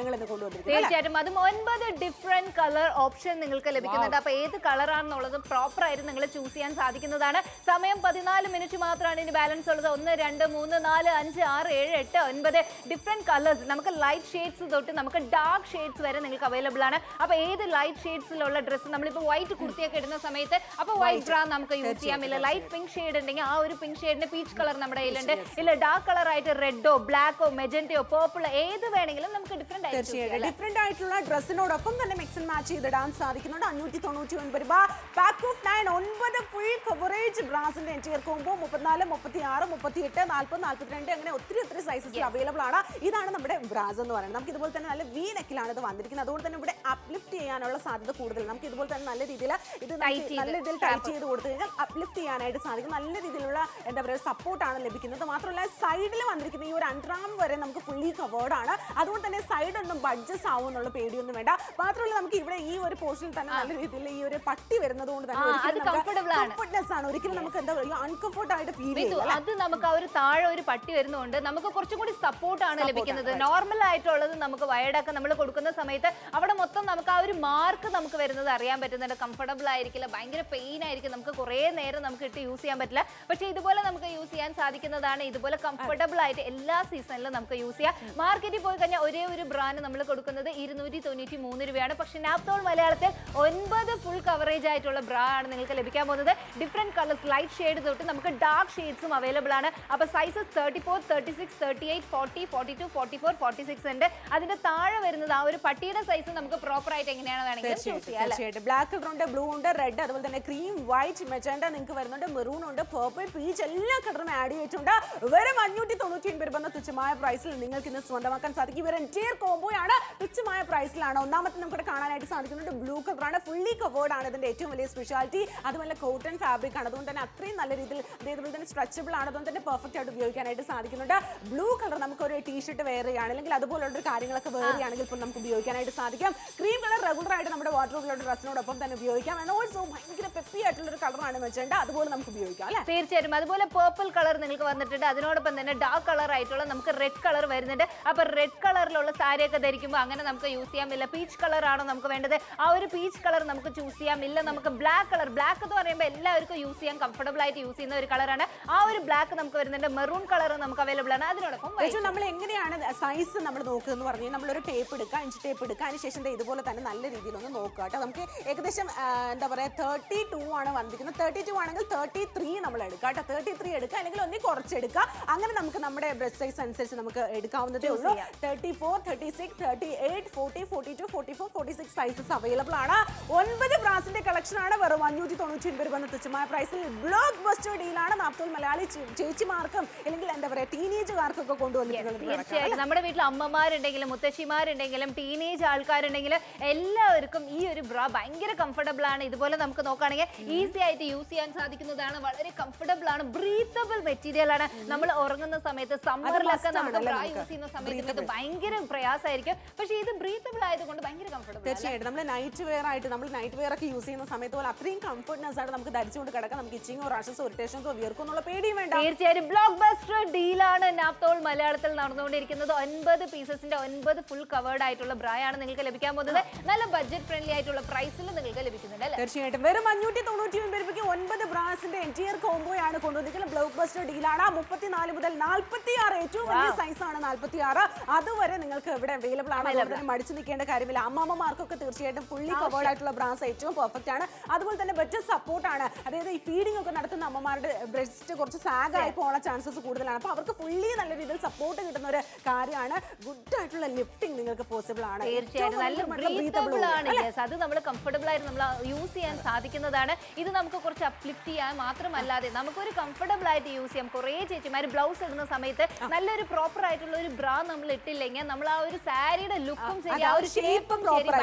കൊണ്ടുവന്നിരിക്കുന്നത്. തീർച്ചയായിട്ടും അതും ഒൻപത് ഡിഫറെന്റ് കളർ ഓപ്ഷൻ നിങ്ങൾക്ക് ലഭിക്കുന്നുണ്ട്. അപ്പൊ ഏത് കളറാണെന്നുള്ളത് പ്രോപ്പർ ആയിട്ട് നിങ്ങൾ ചൂസ് ചെയ്യാൻ സാധിക്കുന്നതാണ്. സമയം പതിനാല് മിനിറ്റ് മാത്രമാണ് ഇനി ബാലൻസ് ഉള്ളത്. ഒന്ന് രണ്ട് മൂന്ന് നാല് അഞ്ച് ആറ് ഏഴ് എട്ട് ഒൻപത് ഡിഫറെന്റ് കളേഴ്സ്, നമുക്ക് ലൈറ്റ് ഷെയ്ഡ്സ് തൊട്ട് നമുക്ക് ഡാർക്ക് ഷെയ്ഡ്സ് വരെ നിങ്ങൾക്ക് അവൈലബിൾ ആണ്. അപ്പൊ ഏത് ലൈറ്റ് ഷെയ്ഡ്സിലുള്ള ഡ്രസ്സ്, നമ്മളിപ്പോൾ വൈറ്റ് കുർത്തിയൊക്കെ ഇടുന്ന സമയത്ത് അപ്പൊ വൈറ്റ് ബ്രാ നമുക്ക് യൂസ് ചെയ്യാം. ഇല്ല ലൈറ്റ് പിങ്ക് ഷെയ്ഡ് ഉണ്ടെങ്കിൽ ആ ഒരു പിങ്ക് ഷെയ്ഡിന്റെ പീച്ച് കളർ നമ്മുടെ കയ്യിലുണ്ട്. ഇല്ല ഡാർക്ക് കളർ ആയിട്ട് റെഡോ ബ്ലാക്കോ മെജന്റയോ പേർപ്പിളോ ഏത് വേണമെങ്കിലും നമുക്ക് ഡിഫറെന്റ് ആയിട്ട് ഡിഫറെന്റ് ആയിട്ടുള്ള ഡ്രസ്സിനോടൊപ്പം തന്നെ മിക്സ് ആൻഡ് മാച്ച് ചെയ്തിടാൻ സാധിക്കുന്നുണ്ട്. അഞ്ഞൂറ്റി തൊണ്ണൂറ്റി ഒൻപത് രൂപ. പാക്ക് ഓഫ് നയൻ ഒൻപത് ഫുൾ കവറേജ് ബ്രാസിന്റെ എൻറ്റിയർ കോംബോ മുപ്പത്തിനാല് മുപ്പത്തി ആറ് മുപ്പത്തി എട്ട് നാൽപ്പത് നാൽപ്പത്തിരണ്ട് അങ്ങനെ ഒത്തിരി ഒത്തിരി സൈസസിൽ അവൈലബിൾ ആണ്. ഇതാണ് നമ്മുടെ ബ്രാസ് എന്ന് പറയുന്നത്. നമുക്ക് ഇതുപോലെ തന്നെ നല്ല വി നെക്കിലാണ് ഇത് വന്നിരിക്കുന്നത്. അതുകൊണ്ട് തന്നെ ഇവിടെ അപ്ലിഫ്റ്റ് ചെയ്യാനുള്ള സാധ്യത കൂടുതൽ. നമുക്ക് ഇതുപോലെ തന്നെ നല്ല രീതിയിൽ ഇത് നല്ല രീതിയിൽ ടൈറ്റ് ചെയ്ത് കൊടുത്തു കഴിഞ്ഞാൽ അപ്ലിഫ്റ്റ് ചെയ്യാനായിട്ട് സാധിക്കും. നല്ല രീതിയിലുള്ള എന്താ പറയുക സപ്പോർട്ടാണ് ലഭിക്കുന്നത്. മാത്രമല്ല സൈഡിൽ വന്നിരിക്കുന്ന ഈ ഒരു അണ്ടർആം വരെ നമുക്ക് ഫുള്ളി കവേർഡ് ആണ്. അതുകൊണ്ട് തന്നെ സൈഡ് ഒന്നും ബഡ്ജസ് ആവും എന്നുള്ള പേടിയൊന്നും വേണ്ട. മാത്രമല്ല നമുക്ക് ഇവിടെ ഈ ഒരു പോർഷനിൽ തന്നെ നല്ല രീതിയിൽ ഈ ഒരു പട്ടി വരുന്നത് കൊണ്ട് തന്നെ കംഫർട്ട്നെസ് ആണ്. ഒരിക്കലും നമുക്ക് എന്താ പറയുക അൺകംഫർട്ട് ആയിട്ട് ഫീൽ ചെയ്യും. അത് നമുക്ക് ആ ഒരു താഴെ ഒരു പട്ടി വരുന്നതുകൊണ്ട് നമുക്ക് കുറച്ചും കൂടി സപ്പോർട്ട് ആണ് ലഭിക്കുന്നത്. നോർമൽ ആയിട്ടുള്ളത് നമുക്ക് വയർഡൊക്കെ നമ്മൾ കൊടുക്കുന്ന സമയത്ത് അവിടെ മൊത്തം നമുക്ക് ആ ഒരു മാർക്ക് നമുക്ക് വരുന്നത് അറിയാൻ പറ്റുന്നുണ്ട്. കംഫർട്ടബിൾ ആയിരിക്കില്ല, ഭയങ്കര പെയിൻ ആയിരിക്കും, നമുക്ക് കുറേ നേരം നമുക്ക് ഇട്ട് യൂസ് ചെയ്യാൻ പറ്റില്ല. പക്ഷെ ഇതുപോലെ നമുക്ക് യൂസ് ചെയ്യാൻ സാധിക്കുന്നതാണ്. ഇതുപോലെ കംഫർട്ടബിൾ ആയിട്ട് എല്ലാ സീസണിലും നമുക്ക് യൂസ് ചെയ്യാം. മാർക്കറ്റിൽ പോയി കഴിഞ്ഞാൽ ഒരേ ഒരു ബ്രാൻഡ് നമ്മൾ കൊടുക്കുന്നത് ഇരുന്നൂറ്റി തൊണ്ണൂറ്റി മൂന്ന് രൂപയാണ്. പക്ഷെ നാപ്തോൾ മലയാളത്തിൽ ഒൻപത് ഫുൾ കവറേജ് ആയിട്ടുള്ള ബ്രാ ആണ് നിങ്ങൾക്ക് ലഭിക്കാൻ പോകുന്നത്. ഡിഫറെന്റ് കളേഴ്സ് ലൈറ്റ് ഷെയ്ഡ് തൊട്ട് നമുക്ക് ഡാർക്ക് ഷെയ്ഡ്സും അവൈലബിൾ ആണ്. അപ്പൊ sizes thirty four thirty six thirty eight forty forty two forty four forty six ഉണ്ട്. അതിന്റെ താഴെ വരുന്നത് ആ ഒരു പട്ടിയുടെ സൈസ് നമുക്ക് പ്രോപ്പർ ആയിട്ട് എങ്ങനെയാണ് വേണമെങ്കിലും ചൂസ് ചെയ്യാം. ബ്ലാക്ക് കളറുണ്ട്, ബ്ലൂ ഉണ്ട്, റെഡ്, അതുപോലെ തന്നെ ക്രീം, വൈറ്റ്, മെജന്റ നിങ്ങൾക്ക് വരുന്നുണ്ട്, മെറൂൺ ഉണ്ട്, പേർപ്പിൾ, പീച്ച് എല്ലാ കളറും ആഡ് ചെയ്തിട്ടുണ്ട്. വെറും അഞ്ഞൂറ്റി തൊണ്ണൂറ്റി ഒൻപത് രൂപ എന്ന തുച്ഛമായ പ്രൈസിൽ നിങ്ങൾക്ക് ഇന്ന് സ്വന്തമാക്കാൻ സാധിക്കും. ഇവർ എൻറ്റിയർ കോംബോ ആണ്, തുച്ഛമായ പ്രൈസിലാണ്. ഒന്നാമത്തെ നമുക്ക് കാണാനായിട്ട് സാധിക്കുന്നുണ്ട് ബ്ലൂ കളറാണ്, ഫുള്ളി കവേർഡ് ആണ് ഇതിന്റെ ഏറ്റവും വലിയ സ്പെഷ്യാലിറ്റി. അതുപോലെ കോട്ടൺ ഫാബ്രിക് ആണ്, അതുകൊണ്ട് തന്നെ അത്രയും നല്ല രീതിയിൽ അതേപോലെ തന്നെ സ്ട്രെച്ചബിൾ ആണ്, അതുകൊണ്ട് തന്നെ പെർഫെക്റ്റ് ആയിട്ട് ഉപയോഗിക്കാനായിട്ട് സാധിക്കുന്നുണ്ട്. ബ്ലൂ കളർ നമുക്ക് ഒരു ടീഷർട്ട് വെയർ ചെയ്യുകയാണ് അല്ലെങ്കിൽ അതുപോലുള്ള കാര്യങ്ങളൊക്കെ വെയർ ചെയ്യുകയാണെങ്കിൽ ഇപ്പോൾ നമുക്ക് ഉപയോഗിക്കാനായിട്ട് സാധിക്കും. ക്രീം കളർ റെഗുലർ ആയിട്ട് നമ്മുടെ വാട്ടർപ്രൂഫിലുള്ള ഡ്രസ്സിനോടൊപ്പം തന്നെ ഉപയോഗിക്കാം. ആൻഡ് ഓൾസോ ഭയങ്കര പെപ്പി ആയിട്ടുള്ള ഒരു കളറാണ് വെച്ചേണ്ട, അതുപോലെ നമുക്ക് ഉപയോഗിക്കാം അല്ലേ? തീർച്ചയായിട്ടും. അതുപോലെ പേർപ്പിൾ കളർ നിങ്ങൾക്ക് വന്നിട്ടുണ്ട്. അതിനോടൊപ്പം തന്നെ ഡാർക്ക് കളർ ആയിട്ടുള്ള നമുക്ക് റെഡ് കളർ വരുന്നുണ്ട്. അപ്പൊ റെഡ് കളറിലുള്ള സാരി ഒക്കെ ധരിക്കുമ്പോൾ അങ്ങനെ നമുക്ക് യൂസ് ചെയ്യാം. ഇല്ല പീച്ച് കളർ ആണോ നമുക്ക് വേണ്ടത്, ആ ഒരു പീച്ച് കളർ നമുക്ക് ചൂസ് ചെയ്യാം. ഇല്ല നമുക്ക് ബ്ലാക്ക് കളർ, ബ്ലാക്ക് എന്ന് പറയുമ്പോൾ എല്ലാവർക്കും യൂസ് ചെയ്യാൻ കംഫർട്ടബിൾ ആയിട്ട് യൂസ് ചെയ്യുന്ന ഒരു കളറാണ്. ആ ഒരു ബ്ലാക്ക് നമുക്ക് വരുന്നുണ്ട്. മെറൂൺ കളർ നമുക്ക് അവൈലബിൾ ആണ്. അതിനോടൊപ്പം നമ്മൾ എങ്ങനെയാണ് സൈസ് നമ്മൾ നോക്കുക എന്ന് പറഞ്ഞാൽ നമ്മളൊരു ടേപ്പ് എടുക്കുക, ഇഞ്ച് ടേപ്പ് എടുക്കുക, അതിന് ശേഷം ഇതുപോലെ തന്നെ നല്ല രീതിയിലൊന്ന് നോക്കുക കേട്ടോ. നമുക്ക് ഏകദേശം എന്താ പറയുക തേർട്ടി ടു ആണ് വന്നിരിക്കുന്നത്. തേർട്ടി ടു ആണെങ്കിൽ തേർട്ടി ത്രീ നമ്മൾ എടുക്കുക കേട്ടോ. തേർട്ടി ത്രീ എടുക്കുക അല്ലെങ്കിൽ ഒന്നി കുറച്ചെടുക്കുക. അങ്ങനെ നമുക്ക് നമ്മുടെ ബ്രസ്റ്റ് സൈസ് അനുസരിച്ച് നമുക്ക് എടുക്കാവുന്നതേ ഉള്ളൂ. Thirty four thirty six thirty eight forty forty two forty four forty six sizes available ആണ്. ഒൻപത് ബ്രാസിന്റെ കളക്ഷൻ ആണ് വെറും അഞ്ഞൂറ്റി തൊണ്ണൂറ്റി ഒൻപത് രൂപ തുച്ഛമായ പ്രൈസിൽ ബ്ലോക്ക് ബസ്റ്റർ ഡീലാണ് നാപ്തോൾ മലയാളി ചേച്ചിമാർക്കും അല്ലെങ്കിൽ എന്താ പറയുക ടീനേജുകാർക്കൊക്കെ കൊണ്ടുവന്നിട്ടുള്ളത്. തീർച്ചയായും നമ്മുടെ വീട്ടിൽ അമ്മമാരുണ്ടെങ്കിലും മുത്തശ്ശിമാരുണ്ടെങ്കിലും ടീനേജ് ആൾക്കാരുണ്ടെങ്കിലും എല്ലാവർക്കും ഈ ഒരു ബ്രാ ഭയങ്കര കംഫർട്ടബിൾ ആണ്. ഇതുപോലെ നമുക്ക് നോക്കുകയാണെങ്കിൽ ഈസി ആയിട്ട് യൂസ് ചെയ്യാൻ സാധിക്കുന്നതാണ്. വളരെ കംഫർട്ടബിൾ ആണ്, ബ്രീത്തബിൾ മെറ്റീരിയൽ ആണ്. നമ്മൾ ഉറങ്ങുന്ന സമയത്ത് സമ്മറിലൊക്കെ നമുക്ക് ബ്രാ യൂസ് ചെയ്യുന്ന സമയത്ത് ഇത് ഭയങ്കര പ്രയാസമായിരിക്കും. പക്ഷേ ഇത് ബ്രീത്തബിൾ ആയതുകൊണ്ട് ഭയങ്കര കംഫർട്ടബിൾ. തീർച്ചയായിട്ടും നമ്മൾ നൈറ്റ് വെയർ ആയിട്ട് നമ്മൾ നൈറ്റ് വെയർ ഒക്കെ യൂസ് ചെയ്യുന്ന സമയത്ത് പോലെ അത്രയും കംഫർട്ട്നെസ് ആയിട്ട് നമുക്ക് ധരിച്ചുകൊണ്ട് കിടക്കാം. നമുക്ക് ഇച്ചിങ്ങോ റാഷസോ ഇറിറ്റേഷൻസോ വിയർക്കോ എന്നുള്ള പേടിയും വേണ്ട. തീർച്ചയായും ബ്ലോക്ക് ബസ്റ്റർ ഡീലാണ് നാപ്തോൾ മലയാളത്തിൽ നടന്നുകൊണ്ടിരിക്കുന്നത്. ഒൻപത് പീസസിന്റെ ഒൻപത് ഫുൾ കവേർഡ് ആയിട്ടുള്ള ബ്രായാണ് നിങ്ങൾക്ക് ലഭിക്കാൻ പോകുന്നത്. നല്ല ബഡ്ജറ്റ് ഫ്രണ്ട്ലി ആയിട്ടുള്ള പ്രൈസിൽ നിങ്ങൾക്ക് ലഭിക്കുന്നുണ്ട് അല്ലേ? തീർച്ചയായിട്ടും. വെറും അഞ്ഞൂറ്റി തൊണ്ണൂറ്റി ഒൻപത് രൂപയ്ക്ക് ഒൻപത് ബ്രാസിന്റെ എൻറ്റിയർ കോംബോ ആണ് കൊണ്ടുവന്നിരിക്കുന്നത്. ബ്ലോക്ക് ബസ്റ്റർ ഡീലാണ്. മുപ്പത്തിനാല് മുതൽ നാൽപ്പത്തി ആറ് ഏറ്റവും വലിയ സൈസ് ആണ് നാൽപ്പത്തി ആറ്. അതുവരെ നിങ്ങൾക്ക് ഇവിടെ അവൈലബിൾ ആണ്. അതുപോലെ മടിച്ചു നിൽക്കേണ്ട കാര്യമില്ല. അമ്മമ്മമാർക്കൊക്കെ തീർച്ചയായിട്ടും ഫുള്ളി കവേർഡ് ആയിട്ടുള്ള ബ്രാസ് ഏറ്റവും പെർഫെക്റ്റ് ആണ്. അതുപോലെ തന്നെ ബെറ്റർ സപ്പോർട്ട് ആണ്. അതായത് ഈ ഫീഡിംഗ് ഒക്കെ നടത്തുന്ന അമ്മമാരുടെ ബ്രസ്റ്റ് കുറച്ച് സാഗ് ആയി പോകാനുള്ള ചാൻസസ് കൂടുതലാണ്. അപ്പോൾ അവർക്ക് ഫുള്ളി നല്ല രീതിയിൽ സപ്പോർട്ട് കിട്ടുന്ന ഒരു കാര്യമാണ്. ഗുഡ് ആയിട്ടുള്ള ലിഫ്റ്റിംഗ് നിങ്ങൾക്ക് പോസിബിൾ ആണ്. തീർച്ചയായും നല്ല ബ്രീത്തബിൾ ആണ്. അത് നമ്മൾ കംഫർട്ടബിൾ ആയിട്ട് നമ്മൾ യൂസ് ചെയ്യാൻ സാധിക്കുന്നതാണ്. ഇത് നമുക്ക് കുറച്ച് അപ്ലിഫ്റ്റ് ചെയ്യാൻ മാത്രമല്ലാതെ നമുക്കൊരു കംഫർട്ടബിൾ ആയിട്ട് യൂസ് ചെയ്യാം. കുറേ ചേച്ചിമാർ ബ്ലൗസ് ഇടുന്ന സമയത്ത് നല്ലൊരു പ്രോപ്പർ ആയിട്ടുള്ള ഒരു ബ്രാ നമ്മൾ ഇട്ടില്ലെങ്കിൽ നമ്മൾ ആ ഒരു സാരിയുടെ ലുക്കും ശരി ആ ഒരു ഷേപ്പും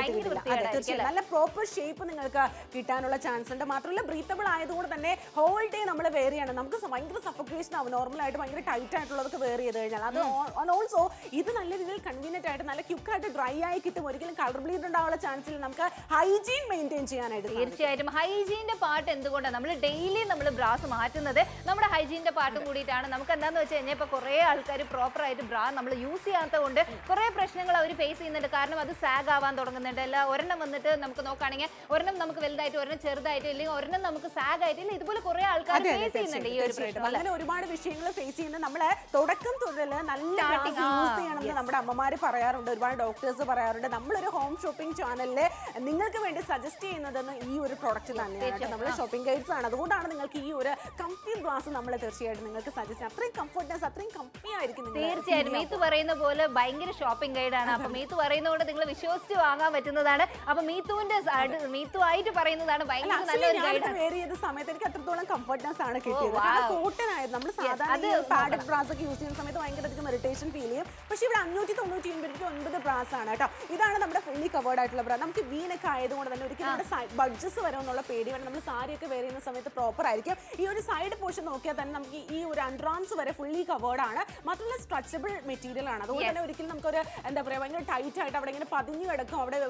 നല്ല പ്രോപ്പർ ഷേപ്പ് നിങ്ങൾക്ക് കിട്ടാനുള്ള ചാൻസ് ഉണ്ട്. മാത്രമല്ല ബ്രീത്തബിൾ ആയതുകൊണ്ട് തന്നെ ഹോൾ ഡേ നമ്മൾ വെയർ ചെയ്യണം. നമുക്ക് ഭയങ്കര സഫോക്കേഷൻ ആവും നോർമൽ ആയിട്ട് ഭയങ്കര ടൈറ്റ് ആയിട്ടുള്ളതൊക്കെ വെയർ ചെയ്ത് കഴിഞ്ഞാൽ. അത് ഓൾസോ ഇത് നല്ല രീതിയിൽ കൺവീനിയന്റ് ആയിട്ട് നല്ല ക്യുക്ക് ആയിട്ട് ഡ്രൈ ആയി കിട്ടും. ഒരിക്കലും കളർ ബ്ലീഡ് ഉണ്ടാവാനുള്ള ചാൻസിൽ നമുക്ക് ഹൈജീൻ മെയിൻറ്റെയിൻ ചെയ്യാനായിട്ട്. തീർച്ചയായിട്ടും ഹൈജീന്റെ പാർട്ട് എന്തുകൊണ്ടാണ് നമ്മൾ ഡെയിലി നമ്മൾ ബ്രാസ് മാറ്റുന്നത് നമ്മുടെ ഹൈജീന്റെ പാർട്ടും കൂടിയിട്ടാണ്. നമുക്ക് എന്താണെന്ന് വെച്ച് കഴിഞ്ഞാൽ ഇപ്പോൾ കുറേ ആൾക്കാർ പ്രോപ്പർ ആയിട്ട് ബ്രാ നമ്മൾ യൂസ് ചെയ്യാത്തത് കൊണ്ട് കുറേ പ്രശ്നങ്ങൾ അവർ ഫേസ് ചെയ്യുന്നുണ്ട്. കാരണം അത് സാഗ് ആവാൻ തുടങ്ങുന്നുണ്ട്. അല്ല ഒരെണ്ണം വന്നിട്ട് നമുക്ക് നോക്കുകയാണെങ്കിൽ ഒരെണ്ണം നമുക്ക് വലുതായിട്ട് ഒരെണ്ണം ചെറുതായിട്ട് ഇല്ലെങ്കിൽ ഒരെണ്ണം നമുക്ക് സാഗ് ആയിട്ട് ഇല്ല ഇതുപോലെ കുറെ ആൾക്കാർ ഫേസ് ചെയ്യുന്നുണ്ട് ഈ ഒരു പ്രശ്നം. അങ്ങനെ ഒരുപാട് വിഷയങ്ങൾ ഫേസ് ചെയ്യുന്നത് നമ്മളെ തുടക്കം തൊഴിൽ നല്ല യൂസ് ചെയ്യണമെന്ന് നമ്മുടെ അമ്മമാര് പറയാറുണ്ട്, ഒരുപാട് ഡോക്ടേഴ്സ് പറയാറുണ്ട്. നമ്മളൊരു ഹോം ഷോപ്പിംഗ് ചാനലില് നിങ്ങൾക്ക് വേണ്ടി സജസ്റ്റ് ചെയ്യുന്നതെന്ന് ഈ ഒരു പ്രൊഡക്റ്റ് തന്നെയാണ്. നമ്മുടെ ഷോപ്പിംഗ് ഗൈഡ്സ് ആണ്. അതുകൊണ്ടാണ് നിങ്ങൾക്ക് ഈ ഒരു കംഫി ഗ്ലാസ് നമ്മൾ തീർച്ചയായിട്ടും നിങ്ങൾക്ക് സജസ്റ്റ് ചെയ്യാം. അത്രയും കംഫർട്ട്നെസ് അത്രയും കംഫി ആയിരിക്കും. തീർച്ചയായും മീത്ത് പറയുന്ന പോലെ ഭയങ്കര ഷോപ്പിംഗ് ഗൈഡാണ്. അപ്പൊ മീത്ത് പറയുന്നതുകൊണ്ട് നിങ്ങൾ വിശ്വസിച്ച് വാങ്ങാൻ പറ്റുന്നതാണ്. അപ്പൊ മീത്തുവിന്റെ മീത്തു ആയിട്ട് പറയുന്നതാണ് ഭയങ്കര നല്ലൊരു ഗൈഡ്. വേർ ചെയ്ത സമയത്ത് എനിക്ക് അത്രത്തോളം കംഫർട്ട്നെസ് ആണ് കിട്ടിയത്. കോട്ടൺ ആയിരുന്നു. നമ്മൾ സാധാരണ പാഡഡ് ബ്രാസ് ഒക്കെ യൂസ് ചെയ്യുന്ന സമയത്ത് ഭയങ്കര അധികം ഇറിറ്റേഷൻ ഫീൽ ചെയ്യും. പക്ഷെ ഇവിടെ അഞ്ഞൂറ്റി തൊണ്ണൂറ്റി ഒൻപത് ഒൻപത് ബ്രാസ് ആണ് കേട്ടോ. ഇതാണ് നമ്മുടെ ഫുള്ളി കവേർഡ് ആയിട്ടുള്ള ബ്രാ. നമുക്ക് വീനൊക്കെ ആയതുകൊണ്ട് തന്നെ ഒരിക്കലും നമ്മുടെ ബഡ്ജസ് വരുമെന്നുള്ള പേടി വേണം. നമ്മൾ സാരിയൊക്കെ വെയർ ചെയ്യുന്ന സമയത്ത് പ്രോപ്പർ ആയിരിക്കും. ഈ ഒരു സൈഡ് പോർഷൻ നോക്കിയാൽ തന്നെ നമുക്ക് ഈ ഒരു അണ്ടർആംസ് വരെ ഫുള്ളി കവേർഡ് ആണ്. മാത്രമല്ല സ്ട്രെച്ചബിൾ മെറ്റീരിയൽ ആണ്. അതുകൊണ്ട് തന്നെ ഒരിക്കലും നമുക്കൊരു എന്താ പറയാ ഭയങ്കര ടൈറ്റ് ആയിട്ട് അവിടെ ഇങ്ങനെ പതിഞ്ഞു കിടക്കും. അവിടെ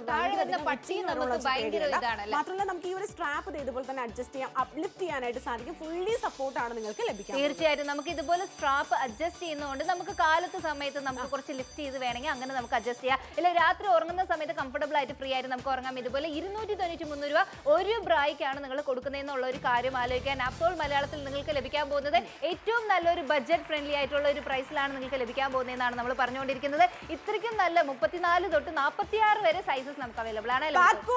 മാത്രമല്ല നമുക്ക് ഈ ഒരു സ്ട്രാപ്പ് ഇതുപോലെ തന്നെ അഡ്ജസ്റ്റ് ചെയ്യാം, അപ്ലിഫ്റ്റ് ചെയ്യാനായിട്ട് സാധിക്കും. ഫുള്ളി സപ്പോർട്ട് ആണ് നിങ്ങൾക്ക് ലഭിക്കുക. തീർച്ചയായിട്ടും നമുക്ക് ഇതുപോലെ സ്ട്രാപ്പ് അഡ്ജസ്റ്റ് ചെയ്യുന്നതുകൊണ്ട് നമുക്ക് കാലത്ത് സമയത്ത് നമുക്ക് കുറച്ച് ലിഫ്റ്റ് ചെയ്ത് വേണമെങ്കിൽ അങ്ങനെ നമുക്ക് അഡ്ജസ്റ്റ് ചെയ്യാം. ഇല്ല രാത്രി ഉറങ്ങുന്ന സമയത്ത് കംഫർട്ടബിൾ ആയിട്ട് ഫ്രീ ആയിട്ട് നമുക്ക് ഉറങ്ങാം. ഇതുപോലെ ഇരുന്നൂറ്റി തൊണ്ണൂറ്റി മൂന്ന് രൂപ ഒരു ബ്രായ്ക്കാണ് നിങ്ങൾ കൊടുക്കുന്നതെന്നുള്ള ഒരു കാര്യം ആലോചിക്കാൻ അപ്പോൾ മലയാളത്തിൽ നിങ്ങൾക്ക് ലഭിക്കാൻ പോകുന്നത് ഏറ്റവും നല്ലൊരു ബഡ്ജറ്റ് ഫ്രണ്ട്ലി ആയിട്ടുള്ള ഒരു പ്രൈസിലാണ് നിങ്ങൾക്ക് ലഭിക്കാൻ പോകുന്നതെന്നാണ് നമ്മൾ പറഞ്ഞുകൊണ്ടിരിക്കുന്നത്. ഇത്രയ്ക്കും നല്ല മുപ്പത്തിനാല് തൊട്ട് നാൽപ്പത്തിയാറ് വരെ സൈസസ് നമുക്ക് അവൈലബിൾ ആണ്.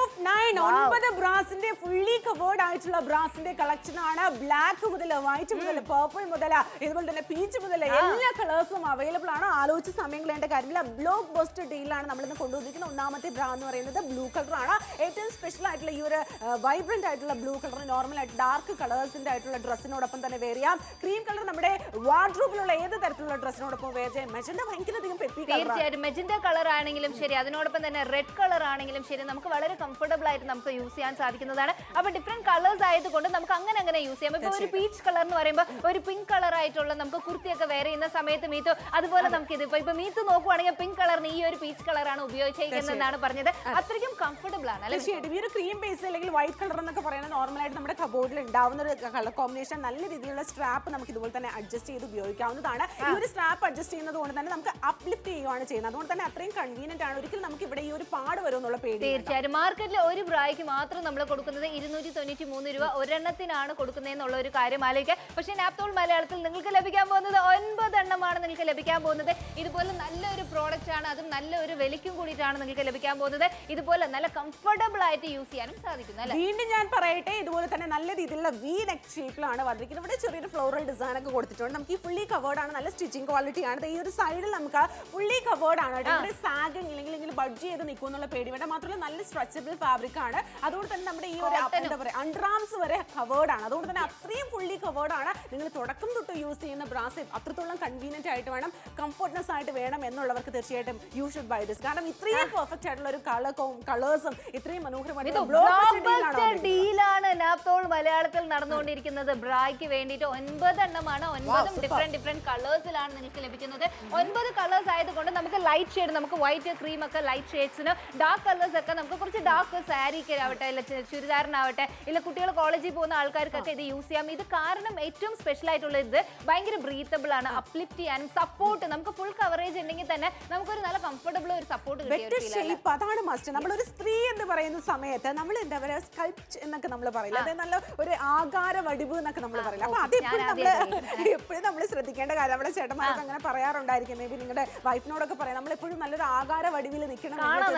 ഒൻപത് ബ്രാസിന്റെ ഫുള്ളി കവേർഡ് ആയിട്ടുള്ള ബ്രാസിന്റെ കളക്ഷൻ ആണ്. ബ്ലാക്ക് മുതൽ വൈറ്റ് മുതൽ പർപ്പിൾ മുതൽ ഇതുപോലെ തന്നെ പീച്ച് മുതൽ എല്ലാ കളേഴ്സും അവൈലബിൾ ആണ്. ആലോചിച്ച് സമയം കളയേണ്ട കാര്യമില്ല. ബ്ലോക്ക് ബസ്റ്റ് ഡീലാണ് നമ്മളിന്ന് കൊണ്ടുവന്നിരിക്കുന്ന ഒന്നാമത്തെ ബ്രാ എന്ന് പറയുന്നത് ബ്ലൂ കളർ ആണ്. ഏറ്റവും സ്പെഷ്യൽ ആയിട്ടുള്ള ഈ ഒരു വൈബ്രന്റ് ആയിട്ടുള്ള ബ്ലൂ കളർ നോർമൽ ആയിട്ട് ഡാർക്ക് കളേഴ്സിന്റെ ആയിട്ടുള്ള ഡ്രസ്സിനോടൊപ്പം തന്നെ വെയർ ചെയ്യാം. ക്രീം കളർ നമ്മുടെ വാർഡ്രോബിലുള്ള ഏത് തരത്തിലുള്ള ഡ്രസ്സിനോടൊപ്പം വെയർ ചെയ്യാം. മെജന്റ ഭയങ്കര അധികം പെപ്പി കളർ. തീർച്ചയായിട്ടും മെജന്റ കളർ ആണെങ്കിലും ശരി, അതിനോടൊപ്പം തന്നെ റെഡ് കളർ ആണെങ്കിലും ശരി, നമുക്ക് വളരെ കംഫർട്ടബിൾ ആയിട്ട് നമുക്ക് യൂസ് ചെയ്യാൻ സാധിക്കുന്നതാണ്. അപ്പൊ ഡിഫറെന്റ് കളേഴ്സ് ആയതുകൊണ്ട് നമുക്ക് അങ്ങനെ അങ്ങനെ യൂസ് ചെയ്യാം. ഇപ്പൊ ഒരു പീച്ച് കളർ എന്ന് പറയുമ്പോൾ ഒരു പിങ്ക് കളർ ആയിട്ടുള്ള നമുക്ക് കുർത്തിയൊക്കെ വെയർ ചെയ്യുന്ന സമയത്ത് മീത്തു അതുപോലെ നമുക്ക് ഇത് ഇപ്പൊ മീത്തു നോക്കുവാണെങ്കിൽ പിങ്ക് കളറിന് ഈ ഒരു പീച്ച് കളറാണ് ഉപയോഗിച്ചിരിക്കുന്നതെന്നാണ് പറഞ്ഞത്. അത്രയ്ക്കും കംഫർട്ടബിൾ ആണ്. തീർച്ചയായിട്ടും ഈ ഒരു ക്രീം ബേസ് അല്ലെങ്കിൽ വൈറ്റ് കളർ എന്നൊക്കെ പറയുന്നത് നോർമലായിട്ട് നമ്മുടെ കബോർഡിൽ ഉണ്ടാവുന്ന ഒരു കളർ കോമ്പിനേഷൻ. നല്ല രീതിയിലുള്ള സ്ട്രാപ്പ് നമുക്ക് ഇതുപോലെ തന്നെ അഡ്ജസ്റ്റ് ചെയ്ത് ഉപയോഗിക്കാവുന്നതാണ്. ഈ ഒരു സ്ട്രാപ്പ് അഡ്ജസ്റ്റ് ചെയ്യുന്നത് കൊണ്ട് തന്നെ നമുക്ക് അപ്ലിഫ്റ്റ് ചെയ്യുകയാണ് ചെയ്യുന്നത്. അതുകൊണ്ട് തന്നെ അത്രയും കൺവീനിയന്റ് ആണ്. ഒരിക്കലും നമുക്ക് ഇവിടെ ഈ ഒരു പാട് വരും എന്നുള്ള പേടി. തീർച്ചയായും മാർക്കറ്റിൽ ഒരു ബ്രായ്ക്ക് മാത്രം നമ്മൾ കൊടുക്കുന്നത് ഇരുന്നൂറ്റി തൊണ്ണൂറ്റി മൂന്ന് രൂപ ഒരെണ്ണത്തിനാണ് കൊടുക്കുന്നതെന്നുള്ള ഒരു കാര്യം ആലോചിക്കുക. പക്ഷേ നാപ്തോൾ മലയാളത്തിൽ നിങ്ങൾക്ക് ലഭിക്കാൻ പോകുന്നത് ഒൻപതെണ്ണമാണ് നിങ്ങൾക്ക് ലഭിക്കാൻ പോകുന്നത്. ഇതുപോലെ നല്ലൊരു പ്രോഡക്റ്റ് ആണ്, അതും നല്ലൊരു വിലയ്ക്കും കൂടിയിട്ടാണ് നിങ്ങൾക്ക് ലഭിക്കാൻ പോകുന്നത്. ഇതുപോലെ നല്ല കംഫർട്ടബിൾ ആയിട്ട് യൂസ് ചെയ്യാനും സാധിക്കുന്നു അല്ലേ? വീണ്ടും ഞാൻ പറയട്ടെ, ഇതുപോലെ തന്നെ നല്ല രീതിയിലുള്ള വി നെക്ക് ഷേപ്പിലാണ് വന്നിരിക്കുന്നത്. ഇവിടെ ചെറിയൊരു ഫ്ലോറൽ ഡിസൈൻ ഒക്കെ കൊടുത്തിട്ടുണ്ട്. നമുക്ക് ഈ ഫുള്ളി കവേർഡ് ആണ്, നല്ല സ്റ്റിച്ചിങ് ക്വാളിറ്റി ആണ്. ഈ ഒരു സൈഡിൽ നമുക്ക് ഫുള്ളി കവേർഡ് ആണ്. ഇവിടെ സാഗിങ് ഇല്ലെങ്കിൽ ഇങ്ങനെ ബഡ്ജ് ചെയ്ത് നിൽക്കും എന്നുള്ള പേടി വേണ്ട. മാത്രമല്ല നല്ല സ്ട്രെച്ചബിൾ ഫാബ്രിക് ആണ്. അതുകൊണ്ട് തന്നെ നമ്മുടെ ഈ ഒരു എന്താ പറയുക അണ്ടർആംസ് വരെ കവേർഡ് ആണ്. അതുകൊണ്ട് തന്നെ അത്രയും ഫുള്ളി കവേർഡ് ആണ്. നിങ്ങൾ തുടക്കം തൊട്ട് യൂസ് ചെയ്യുന്ന ബ്രാസ് അത്രത്തോളം കൺവീനിയന്റ് ആയിട്ട് വേണം, കംഫർട്ട്നെസ് ആയിട്ട് വേണം എന്നുള്ളവർക്ക് തീർച്ചയായിട്ടും യു ഷുഡ് ബൈ ദിസ്. കാരണം ഇത്രയും പെർഫെക്റ്റ് ആയിട്ടുള്ള ഒരു കളറും കളേഴ്സും ഇത്രയും മനോഹരമായിട്ടുള്ള ഡീലാണ് നാപ്തോൾ മലയാളത്തിൽ നടന്നുകൊണ്ടിരിക്കുന്നത്. ബ്രായ്ക്ക് വേണ്ടിയിട്ട് ഒൻപതെണ്ണമാണ്. ഒൻപതും ഡിഫറെന്റ് ഡിഫറെന്റ് കളേഴ്സിലാണ് നിങ്ങൾക്ക് ലഭിക്കുന്നത്. ഒൻപത് കളേഴ്സ് ആയതുകൊണ്ട് നമുക്ക് ലൈറ്റ് ഷെയ്ഡ്, നമുക്ക് വൈറ്റ് ക്രീം ഒക്കെ ലൈറ്റ് ഷെയ്ഡ്സിന്, ഡാർക്ക് കളേഴ്സ് ഒക്കെ നമുക്ക് കുറച്ച് ഡാർക്ക് സാരിക്ക് ആവട്ടെ, ഇല്ല ചുരിദാറിനാവട്ടെ, ഇല്ല കുട്ടികൾ കോളേജിൽ പോകുന്ന ആൾക്കാർക്കൊക്കെ ഇത് യൂസ് ചെയ്യാം. ഇത് കാരണം ഏറ്റവും സ്പെഷ്യൽ ആയിട്ടുള്ള ഇത് ഭയങ്കര ബ്രീത്തബിൾ ആണ്. അപ്ലിഫ്റ്റ് ചെയ്യാനും സപ്പോർട്ട്, നമുക്ക് ഫുൾ കവറേജ് ഉണ്ടെങ്കിൽ തന്നെ നമുക്കൊരു നല്ല കംഫർട്ടബിൾ ഒരു സപ്പോർട്ട് കിട്ടും. അതാണ് മസ്റ്റ്. നമ്മളൊരു സ്ത്രീ എന്ന് പറയുന്ന സമയത്ത് നമ്മൾ എന്താ പറയുക സ്കൾപ്റ്റ് എന്നൊക്കെ നമ്മൾ പറയില്ല, അതായത് നല്ല ഒരു ആകാര വടിവ് എന്നൊക്കെ നമ്മൾ പറയില്ല. അപ്പൊ അതെപ്പോഴും നമ്മൾ എപ്പോഴും നമ്മൾ ശ്രദ്ധിക്കേണ്ട കാര്യം. നമ്മുടെ ചേട്ടന്മാർക്ക് അങ്ങനെ പറയാറുണ്ടായിരിക്കും. മേ ബി നിങ്ങളുടെ വൈഫിനോടൊക്കെ പറയാം നമ്മൾ എപ്പോഴും നല്ലൊരു ആകാര വടിവിൽ നിൽക്കണം,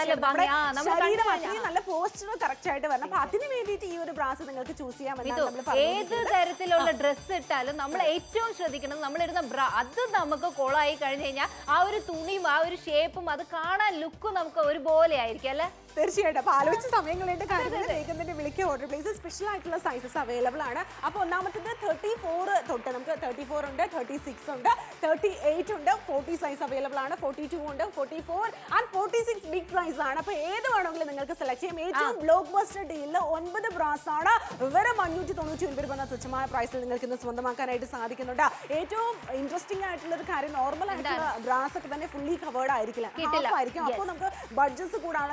ശരീരം അത്രയും നല്ല പോസ്ചർ കറക്റ്റ് ആയിട്ട് വരണം. അപ്പൊ അതിന് വേണ്ടിയിട്ട് ഈ ഒരു ബ്രാസ് നിങ്ങൾക്ക് ചൂസ് ചെയ്യാം. ഏത് തരത്തിലുള്ള ഡ്രസ്സ് ഇട്ടാലും നമ്മൾ ഏറ്റവും ശ്രദ്ധിക്കണം നമ്മളിടുന്ന ബ്രാ അത് നമുക്ക് കൊളായി കഴിഞ്ഞു കഴിഞ്ഞാൽ ആ ഒരു തുണിയും ആ ഒരു ഷേപ്പും അത് കാണാൻ ലുക്കും നമുക്ക് ഒരുപോലെ ആയിരിക്കും അല്ലെ? തീർച്ചയായിട്ടും. അപ്പൊ ആലോചിച്ച് സമയങ്ങളായിട്ട് കാര്യങ്ങൾ വിളിക്കുക. ഓർഡർ പ്ലേസ് സ്പെഷ്യൽ ആയിട്ടുള്ള സൈസസ് അവൈലബിൾ ആണ്. അപ്പൊ ഒന്നാമത്തേത് തേർട്ടി ഫോർ തൊട്ട് നമുക്ക് തേർട്ടി ഫോർ ഉണ്ട്, തേർട്ടി സിക്സ് ഉണ്ട്, തേർട്ടി എയ്റ്റ് ഉണ്ട്, ഫോർട്ടി സൈസ് അവൈലബിൾ ആണ്, ഫോർട്ടി ടു ഉണ്ട്, forty four and forty six big size ആണ്. അപ്പൊ ഏത് വേണമെങ്കിലും നിങ്ങൾക്ക് സെലക്ട് ചെയ്യാം. ഏറ്റവും ബ്ലോക്ക് ബസ്റ്റർ ഡീലിൽ ഒൻപത് ബ്രാസ് ആണ് വെറും അഞ്ഞൂറ്റി തൊണ്ണൂറ്റി ഒൻപത് രൂപ എന്ന തുച്ഛമായ പ്രൈസിൽ നിങ്ങൾക്ക് ഇന്ന് സ്വന്തമാക്കാനായിട്ട് സാധിക്കുന്നുണ്ട്. ഏറ്റവും ഇൻട്രസ്റ്റിംഗ് ആയിട്ടുള്ള ഒരു കാര്യം, നോർമൽ ആയിട്ടുള്ള ബ്രാസ് ഒക്കെ തന്നെ ഫുള്ളി കവേർഡ് ആയിരിക്കില്ല, ആയിരിക്കും. അപ്പോൾ നമുക്ക് ബഡ്ജറ്റ്സ് കൂടാനുള്ള ചാൻസസ് ഉണ്ട്.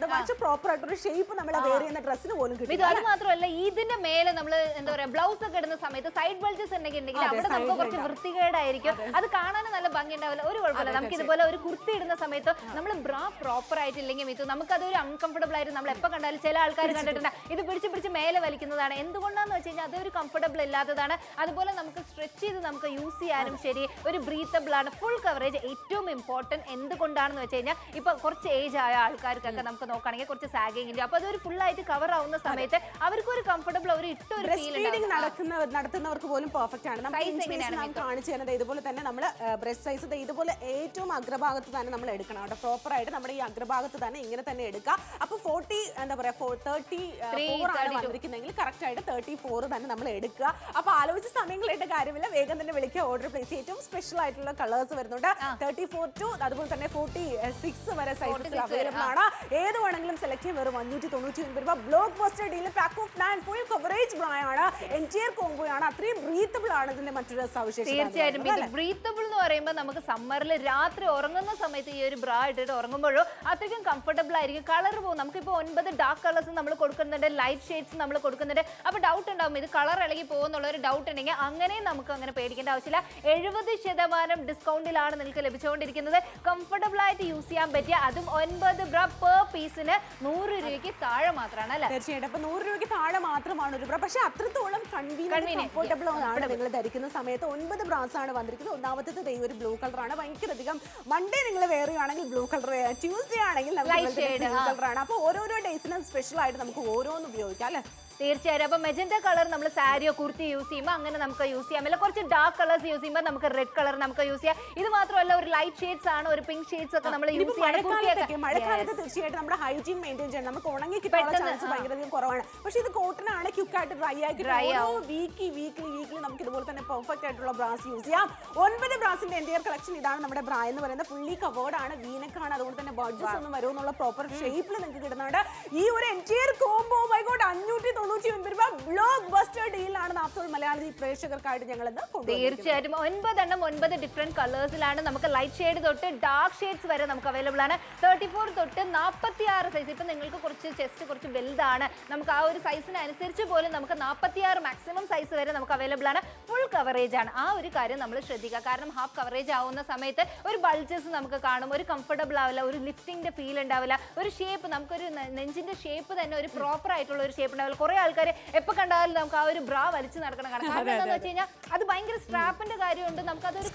കിട്ടുന്നുണ്ട്. പക്ഷേ പ്രോപ്പർ ആയിട്ടൊരു ഷേപ്പ് നമ്മൾ വെയർ ചെയ്യുന്ന ഡ്രസ്സിന് പോലും കിട്ടും. ഇത് അത് മാത്രമല്ല ഇതിന്റെ മേലെ നമ്മൾ എന്താ പറയാ ബ്ലൗസ് ഒക്കെ ഇടുന്ന സമയത്ത് സൈഡ് ബൾജസ് ഉണ്ടെങ്കിൽ അവിടെ നമുക്ക് കുറച്ച് വൃത്തികേടായിരിക്കും. അത് കാണാൻ നല്ല ഭംഗി ഉണ്ടാവില്ല. ഒരു കുഴപ്പമില്ല. നമുക്ക് ഇതുപോലെ ഒരു കുർത്തി ഇടുന്ന സമയത്ത് നമ്മൾ ബ്രാ പ്രോപ്പർ ആയിട്ടില്ലെങ്കിൽ മിത്തു നമുക്ക് അതൊരു അൺകംഫർട്ടബിൾ ആയിട്ട് നമ്മൾ എപ്പോൾ കണ്ടാലും ചില ആൾക്കാർ കണ്ടിട്ടുണ്ട് ഇത് പിടിച്ച് പിടിച്ച് മേലെ വലിക്കുന്നതാണ്. എന്തുകൊണ്ടാന്ന് വെച്ച് കഴിഞ്ഞാൽ അതൊരു കംഫർട്ടബിൾ ഇല്ലാത്തതാണ്. അതുപോലെ നമുക്ക് സ്ട്രെച്ച് ചെയ്ത് നമുക്ക് യൂസ് ചെയ്യാനും ശരി ഒരു ബ്രീത്തബിൾ ആണ്. ഫുൾ കവറേജ് ഏറ്റവും ഇമ്പോർട്ടന്റ് എന്തുകൊണ്ടാണെന്ന് വെച്ച് കഴിഞ്ഞാൽ ഇപ്പൊ കുറച്ച് ഏജ് ആയ ആൾക്കാർക്കൊക്കെ നമുക്ക് നോക്കുകയാണെങ്കിൽ കുറച്ച് സാഗിങ് അപ്പൊ അതൊരു ഫുൾ ആയിട്ട് കവർ ആവുന്ന സമയത്ത് അവർക്ക് ഒരു കംഫർട്ടബിൾ ഒരു ഇട്ടൊരു ഫീൽ നടത്തുന്നവർക്ക് പോലും പെർഫെക്റ്റ് ആണ്. കാണിച്ചു തരുന്നത് ഇതുപോലെ തന്നെ നമ്മൾ ബ്രസ്റ്റ് സൈസ് ഇതുപോലെ ഏറ്റവും അഗ്രഭാഗത്ത് തന്നെ നമ്മൾ എടുക്കണം കേട്ടോ. പ്രോപ്പർ ആയിട്ട് നമ്മുടെ ഈ അഗ്രഭാഗത്ത് തന്നെ ഇങ്ങനെ തന്നെ എടുക്കുക. അപ്പൊ ഫോർട്ടി എന്താ പറയാ തേർട്ടി ഫോർ ആണ് വന്നിരിക്കുന്നെങ്കിൽ കറക്റ്റ് ആയിട്ട് തേർട്ടി ഫോർ തന്നെ നമ്മൾ എടുക്കുക. അപ്പൊ ആലോചിച്ച സമയങ്ങളായിട്ട് കാര്യമില്ല, വേഗം തന്നെ വിളിക്കുക, ഓർഡർ പ്ലേസ്. ഏറ്റവും സ്പെഷ്യൽ ആയിട്ടുള്ള കളേഴ്സ് വരുന്നുണ്ട്. തേർട്ടി ഫോർ ടു അതുപോലെ തന്നെ ഫോർട്ടി സിക്സ് വരെ സൈസസിൽ അവൈലബിൾ ആണ്. ഏത് വേണമെങ്കിലും സെലക്ട് ചെയ്യാൻ വെറും അഞ്ഞൂറ്റി തൊണ്ണൂറ്റി ഒൻപത് രൂപ. Blockbuster deal pack of nine full coverage ബ്രായാണ്, എൻറ്റിയർ കോംബോ ആണ്. അത്രയും ബ്രീത്തബിൾ ആണ് ഇതിന്റെ മറ്റൊരു സവിശേഷത. തീർച്ചയായിട്ടും ബ്രീത്തബിൾ എന്ന് പറയുമ്പോൾ നമുക്ക് സമ്മറിൽ രാത്രി ഉറങ്ങുന്ന സമയത്ത് ഈ ഒരു ബ്രാ ഇട്ടിട്ട് ഉറങ്ങുമ്പോഴും അത്രയ്ക്കും കംഫർട്ടബിൾ ആയിരിക്കും. കളർ പോകും. നമുക്കിപ്പോൾ ഒൻപത് ഡാർക്ക് കളേഴ്സ് നമ്മൾ കൊടുക്കുന്നുണ്ട്, ലൈറ്റ് ഷെയ്ഡ്സ് നമ്മൾ കൊടുക്കുന്നുണ്ട്. അപ്പോൾ ഡൗട്ട് ഉണ്ടാവും ഇത് കളർ ഇളകി പോകുന്നുള്ള ഒരു ഡൗട്ട് ഉണ്ടെങ്കിൽ അങ്ങനെയും നമുക്ക് അങ്ങനെ പേടിക്കേണ്ട ആവശ്യമില്ല. എഴുപത് ശതമാനം ഡിസ്കൗണ്ടിലാണ് നിങ്ങൾക്ക് ലഭിച്ചുകൊണ്ടിരിക്കുന്നത്. കംഫർട്ടബിൾ ആയിട്ട് യൂസ് ചെയ്യാൻ പറ്റിയ അതും ഒൻപത് ബ്രാ പെർ പീസിന് നൂറ് രൂപയ്ക്ക് താഴെ മാത്രമാണ് അല്ലേ? തീർച്ചയായിട്ടും. അപ്പൊ നൂറ് രൂപയ്ക്ക് താഴെ മാത്രമാണ് ഒരു ബ്രാ. പക്ഷെ അത്രത്തോളം കൺവീനിയന്റ് കംഫർട്ടബിൾ ആണ് നിങ്ങൾ ധരിക്കുന്ന സമയത്ത്. ഒൻപത് ബ്രാസ് ആണ് വന്നിരിക്കുന്നത്. ഒന്നാമത്തെ ഒരു ബ്ലൂ കളറാണ്, ഭയങ്കര അധികം. മൺഡേ നിങ്ങൾ വെയർ ചെയ്യുകയാണെങ്കിൽ ബ്ലൂ കളർ, ട്യൂസ്ഡേ ആണെങ്കിൽ കളറാണ്. അപ്പൊ ഓരോരോ ഡേയ്സിനും സ്പെഷ്യൽ ആയിട്ട് നമുക്ക് ഓരോന്ന് ഉപയോഗിക്കാം അല്ലെ? തീർച്ചയായും. അപ്പൊ മെജന്റ കളർ നമ്മൾ സാരിയോ കുർത്തി യൂസ് ചെയ്യുമ്പോൾ അങ്ങനെ നമുക്ക് യൂസ് ചെയ്യാം. അല്ല കുറച്ച് ഡാർക്ക് കളേഴ്സ് യൂസ് ചെയ്യുമ്പോൾ നമുക്ക് റെഡ് കളർ നമുക്ക് യൂസ് ചെയ്യാം. ഇത് മാത്രമല്ല ഒരു ലൈറ്റ് ഷെയ്ഡ്സ് ആണ്, ഒരു പിങ്ക് ഷെയ്ഡ്സ് ഒക്കെ നമ്മൾ യൂസ് ചെയ്യാം. മഴക്കാലത്ത് തീർച്ചയായിട്ടും നമ്മുടെ ഹൈജീൻ മെയിൻറ്റെയിൻ ചെയ്യണം. നമുക്ക് ഉണങ്ങി കിട്ടാനുള്ള ചാൻസ് ഭയങ്കരധികം കുറവാണ്. പക്ഷെ ഇത് കോട്ടൺ ആണ്, ക്യുക്കായിട്ട് ഡ്രൈ ആയിട്ട് വീക്ക്ലി വീക്ക്ലി വീക്ക്ലി നമുക്ക് ഇതുപോലെ തന്നെ പെർഫെക്റ്റ് ആയിട്ടുള്ള ബ്രാസ് യൂസ് ചെയ്യാം. ഒൻപത് ബ്രാസിന്റെ എൻറ്റിയർ കളക്ഷൻ ഇതാണ് നമ്മുടെ ബ്രാ എന്ന് പറയുന്നത്. ഫുള്ളി കവേർഡ് ആണ്, വീനക്കാണ്. അതുകൊണ്ട് തന്നെ ബഡ്ജസ് ഒന്നും വരുമെന്നുള്ള പ്രോപ്പർ ഷേപ്പിൽ നിങ്ങൾക്ക് കിട്ടുന്നുണ്ട്. ഈ ഒരു എൻറ്റിയർ കോംബോ ബൈ ഗോഡ് അഞ്ഞൂറ്റി തൊണ്ണൂറ്റി ഒൻപത് രൂപ ബ്ലോക്ക് ബസ്റ്റർ ഡീലാണ് നാത്തോൾ മലയാളി പ്രേക്ഷകർക്കായിട്ട് ഞങ്ങൾ തീർച്ചയായിട്ടും ഒൻപതെണ്ണം ഒൻപത് ഡിഫറെന്റ് കളേഴ്സിലാണ്. നമുക്ക് ലൈറ്റ് ഷെയ്ഡ് തൊട്ട് ഡാർക്ക് ഷെയ്ഡ്സ് വരെ നമുക്ക് അവൈലബിൾ ആണ്. തേർട്ടി ഫോർ തൊട്ട് നാൽപ്പത്തി ആറ് സൈസ്. ഇപ്പൊ നിങ്ങൾക്ക് കുറച്ച് ചെസ്റ്റ് കുറച്ച് വലുതാണ്, നമുക്ക് ആ ഒരു സൈസിന് അനുസരിച്ച് പോലും നമുക്ക് നാൽപ്പത്തി ആറ് മാക്സിമം സൈസ് വരെ നമുക്ക് അവൈലബിൾ ആണ്. ഫുൾ കവറേജ് ആണ്. ആ ഒരു കാര്യം നമ്മൾ ശ്രദ്ധിക്കുക. കാരണം ഹാഫ് കവറേജ് ആവുന്ന സമയത്ത് ഒരു ബൾജസ് നമുക്ക് കാണും, ഒരു കംഫർട്ടബിൾ ആവില്ല, ഒരു ലിഫ്റ്റിംഗിന്റെ ഫീൽ ഉണ്ടാവില്ല, ഒരു ഷേപ്പ് നമുക്കൊരു നെഞ്ചിന്റെ ഷേപ്പ് തന്നെ ഒരു പ്രോപ്പർ ആയിട്ടുള്ള ഒരു ഷേപ്പ് ഉണ്ടാവില്ല. കുറെ ആൾക്കാർ എപ്പോ കണ്ടാലും നമുക്ക് ആ ഒരു ബ്രാ വലിച്ചു നടക്കണം. കാരണം എന്താണെന്ന് വെച്ച് കഴിഞ്ഞാൽ അത് ഭയങ്കര സ്ട്രാപ്പിന്റെ കാര്യമുണ്ട്. നമുക്ക് അതൊരു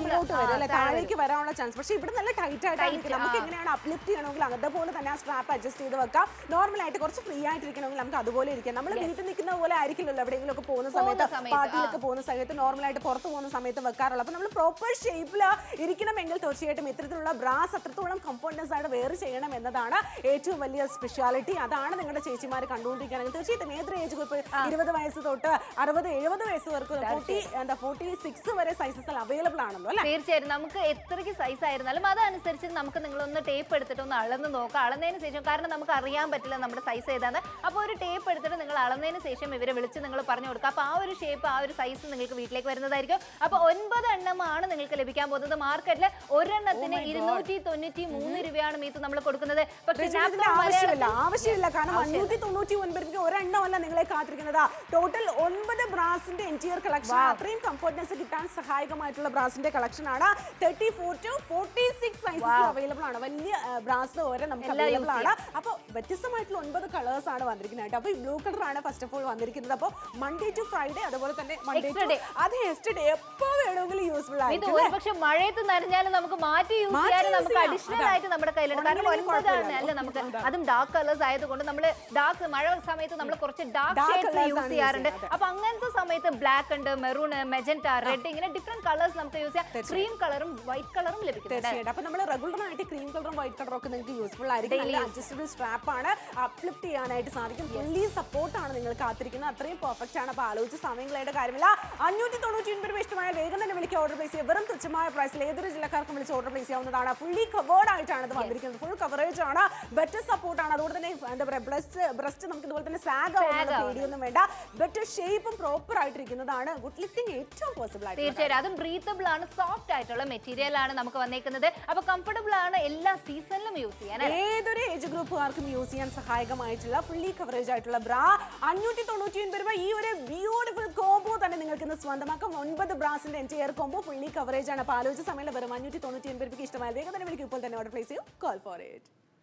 താഴേക്ക് വരാനുള്ള ചാൻസ്. പക്ഷെ ഇവിടെ നല്ല ടൈറ്റ് ആയിട്ട് നമുക്ക് എങ്ങനെയാണ് അപ്ലിഫ്റ്റ് ചെയ്യണമെങ്കിൽ അതുപോലെ തന്നെ ആ സ്ട്രാപ്പ് അഡ്ജസ്റ്റ് ചെയ്ത് വെക്കാം. നോർമൽ ആയിട്ട് കുറച്ച് ഫ്രീ ആയിട്ടിരിക്കണമെങ്കിൽ നമുക്ക് അതുപോലെ ഇരിക്കാം. നമ്മൾ വീട്ടിൽ നിൽക്കുന്ന പോലെ ആയിരിക്കില്ലല്ലോ എവിടെയെങ്കിലും ഒക്കെ പോകുന്ന സമയത്ത്, പാർട്ടിയിലൊക്കെ പോകുന്ന സമയത്ത്, നോർമൽ ആയിട്ട് പുറത്ത് പോകുന്ന സമയത്ത് വെക്കാറുള്ളൂ. അപ്പൊ നമ്മൾ പ്രോപ്പർ ഷേപ്പിൽ ഇരിക്കണമെങ്കിൽ തീർച്ചയായിട്ടും ഇത്തരത്തിലുള്ള ബ്രാസ് അത്രത്തോളം കംഫർട്ടൻസ് ആയിട്ട് വെയർ ചെയ്യണം എന്നതാണ് ഏറ്റവും വലിയ സ്പെഷ്യാലിറ്റി. അതാണ് നിങ്ങളുടെ ചേച്ചിമാർ കണ്ടുകൊണ്ടിരിക്കുകയാണെങ്കിൽ തീർച്ചയായിട്ടും ഏതൊരു ഏജ് ഗ്രൂപ്പ് ഇരുപത് വയസ്സ് തൊട്ട് അറുപത് എഴുപത് വയസ്സ് വർക്ക് ഫോർട്ടി എന്താ ഫോർട്ടി സിക്സ് വരെ സൈസസ് അവൈലബിൾ ആണല്ലോ അല്ലേ? തീർച്ചയായും. നമുക്ക് എത്രയ്ക്ക് സൈസ് ആയിരുന്നാലും അതനുസരിച്ച് നമുക്ക് നിങ്ങളൊന്ന് ടേപ്പ് എടുത്തിട്ട് ഒന്ന് അളന്ന് നോക്കാം. അളന്നതിന് ശേഷം കാരണം നമുക്ക് അറിയാൻ പറ്റില്ല നമ്മുടെ സൈസ് ഏതാണ്. അപ്പോൾ ഒരു ടേപ്പ് എടുത്തിട്ട് നിങ്ങൾ അളന്നതിന് ശേഷം ഇവരെ വിളിച്ച് നിങ്ങൾ പറഞ്ഞു കൊടുക്കുക. അപ്പോൾ ആ ഒരു ഷേപ്പ് ആ ഒരു സൈസ് നിങ്ങൾക്ക് വീട്ടിലേക്ക് വരുന്നതായിരിക്കും. അപ്പോൾ ഒൻപത് എണ്ണമാണ് നിങ്ങൾക്ക് ലഭിക്കാൻ പോകുന്നത്. മാർക്കറ്റിൽ ഒരെണ്ണത്തിന് ഇരുന്നൂറ്റി തൊണ്ണൂറ്റി മൂന്ന് രൂപയാണ് മീത്ത് നമ്മൾ കൊടുക്കുന്നത്. പക്ഷേ ആവശ്യമില്ല ആവശ്യമില്ല കാരണം അഞ്ഞൂറ്റി തൊണ്ണൂറ്റി ഒൻപത് രൂപയ്ക്ക് ഒരെണ്ണമല്ല നിങ്ങളെ കാത്തിരിക്കുന്നത്. ടോട്ടൽ ഒൻപത് ബ്രാസിന്റെ എൻറ്റിയർ കളക്ഷൻ. അത്രയും കംഫർട്ട്നെസ് കിട്ടാൻ സഹായകമായിട്ടുള്ള ബ്രാസിന്റെ കളക്ഷൻ ആണ്. Thirty four to forty six sizes available ആണ്. വലിയ ബ്രാസ് വരെ നമുക്ക് അവൈലബിൾ ആണ്. അപ്പോൾ വ്യത്യസ്തമായിട്ടുള്ള ഒൻപത് കളേഴ്സ് ആണ് വന്നിരിക്കുന്നത്. അപ്പോൾ ഈ ബ്ലൂ കളർ ആണ് ഫസ്റ്റ് ഓഫ് ഓൾ വന്നിരിക്കുന്നത്. അപ്പോൾ മൺഡേ ടു ഫ്രൈഡേ അതുപോലെ തന്നെ മൺഡേ ടു അത് യെസ്റ്റർഡേ എപ്പോൾ വേണമെങ്കിലും യൂസ്ഫുൾ ആയിരിക്കും. പക്ഷെ മഴയത്ത് നനഞ്ഞാലും നമുക്ക് മാറ്റി യൂസ് ചെയ്യാനും നമുക്ക് അഡീഷണൽ ആയിട്ട് നമ്മുടെ കയ്യിലുണ്ട്. കാരണം ഒൻപതാണ് അല്ല നമുക്ക് അതും ഡാർക്ക് കളേഴ്സ് ആയതുകൊണ്ട് നമ്മൾ ഡാർക്ക് മഴ സമയത്ത് നമ്മൾ കുറച്ച് ഡാർക്ക് ഷെയ്ഡ്സ് യൂസ് ചെയ്യാറുണ്ട്. അപ്പൊ അങ്ങനത്തെ സമയത്ത് ബ്ലാക്ക് ഉണ്ട്, മെറൂൺ, മെജന്റ, റെഡ് ഇങ്ങനെ ഡിഫറെന്റ് കളേഴ്സ് നമുക്ക് യൂസ് ചെയ്യാം. ക്രീം കളറും വൈറ്റ് കളറും ലഭിക്കും. അപ്പൊ നമ്മൾ റെഗുലർ ആയിട്ട് ക്രീം കളറും വൈറ്റ് കളറും ഒക്കെ നിങ്ങൾക്ക് യൂസ്ഫുൾ ആയിരിക്കും. അഡ്ജസ്റ്റബിൾ സ്ട്രാപ്പ് ആണ്, അപ്ലിഫ്റ്റ് ചെയ്യാനായിട്ട് സാധിക്കും. ഫുള്ളി സപ്പോർട്ടാണ് നിങ്ങൾ കാത്തിരിക്കുന്നത്. അത്രയും പെർഫെക്റ്റ് ആണ്. അപ്പൊ ആലോചിച്ച സമയങ്ങളായിട്ട് കാര്യമില്ല. അഞ്ഞൂറ്റി തൊണ്ണൂറ്റി ഒൻപത് രൂപ ഇഷ്ടമായ വേഗം തന്നെ വിളിക്കുക, ഓർഡർ പ്ലേസ് ചെയ്യുക. വെറും തുച്ഛമായ പ്രൈസിൽ ഏതൊരു ജില്ലക്കാർക്കും വിളിച്ച് ഓർഡർ പ്ലേസ് ചെയ്യാവുന്നതാണ്. ഫുള്ളി കവേർഡ് ആയിട്ടാണ് ഇത് വന്നിരിക്കുന്നത്. ഫുൾ കവറേജ് ആണ്, ബെറ്റർ സപ്പോർട്ട് ആണ്. അതുകൊണ്ട് തന്നെ എന്താ പറയുക ബ്രസ്റ്റ് ബ്രസ്റ്റ് നമുക്ക് ഇതുപോലെ തന്നെ സാഗ് പേടിയൊന്നും വേണ്ട. ബെറ്റർ ഷേപ്പും പ്രോപ്പർ ആയിട്ടിരിക്കുന്നതാണ്. ഗുഡ് ലിഫ്റ്റിംഗ് ഏറ്റവും പോസിബിൾ ആയിട്ട്. തീർച്ചയായും അതും ബ്രീത്തബിൾ ആണ്, സോഫ്റ്റ് ആയിട്ടുള്ള മെറ്റീരിയൽ ആണ് നമുക്ക് വന്നേക്കുന്നത്. അപ്പൊ കംഫർട്ടബിൾ ആണ്, എല്ലാ സീസണിലും യൂസ് ചെയ്യാൻ, ഏതൊരു ഏജ് ഗ്രൂപ്പുകാർക്കും യൂസ് ചെയ്യാൻ സഹായകമായിട്ടുള്ള ഫുള്ളി കവറേജ് ആയിട്ടുള്ള ബ്രാ അഞ്ഞൂറ്റി തൊണ്ണൂറ്റി ഒൻപത് രൂപ. ഈ ഒരു ബ്യൂട്ടിഫുൾ കോംബോ തന്നെ നിങ്ങൾക്ക് ഇന്ന് സ്വന്തമാക്കാം. ഒൻപത് ബ്രാസിന്റെ എൻറ്റയർ കോംബോ ഫുള്ളി കവറേജ് ആണ്. അപ്പോൾ ആലോചിച്ച സമയത്ത് വെറും അഞ്ഞൂറ്റി തൊണ്ണൂറ്റി ഒൻപത് രൂപയ്ക്ക് ഇഷ്ടമായ വേഗം തന്നെ വിളിക്കും. ഇപ്പോൾ തന്നെ ഓർഡർ പ്ലേസ് ചെയ്യും. Call for it.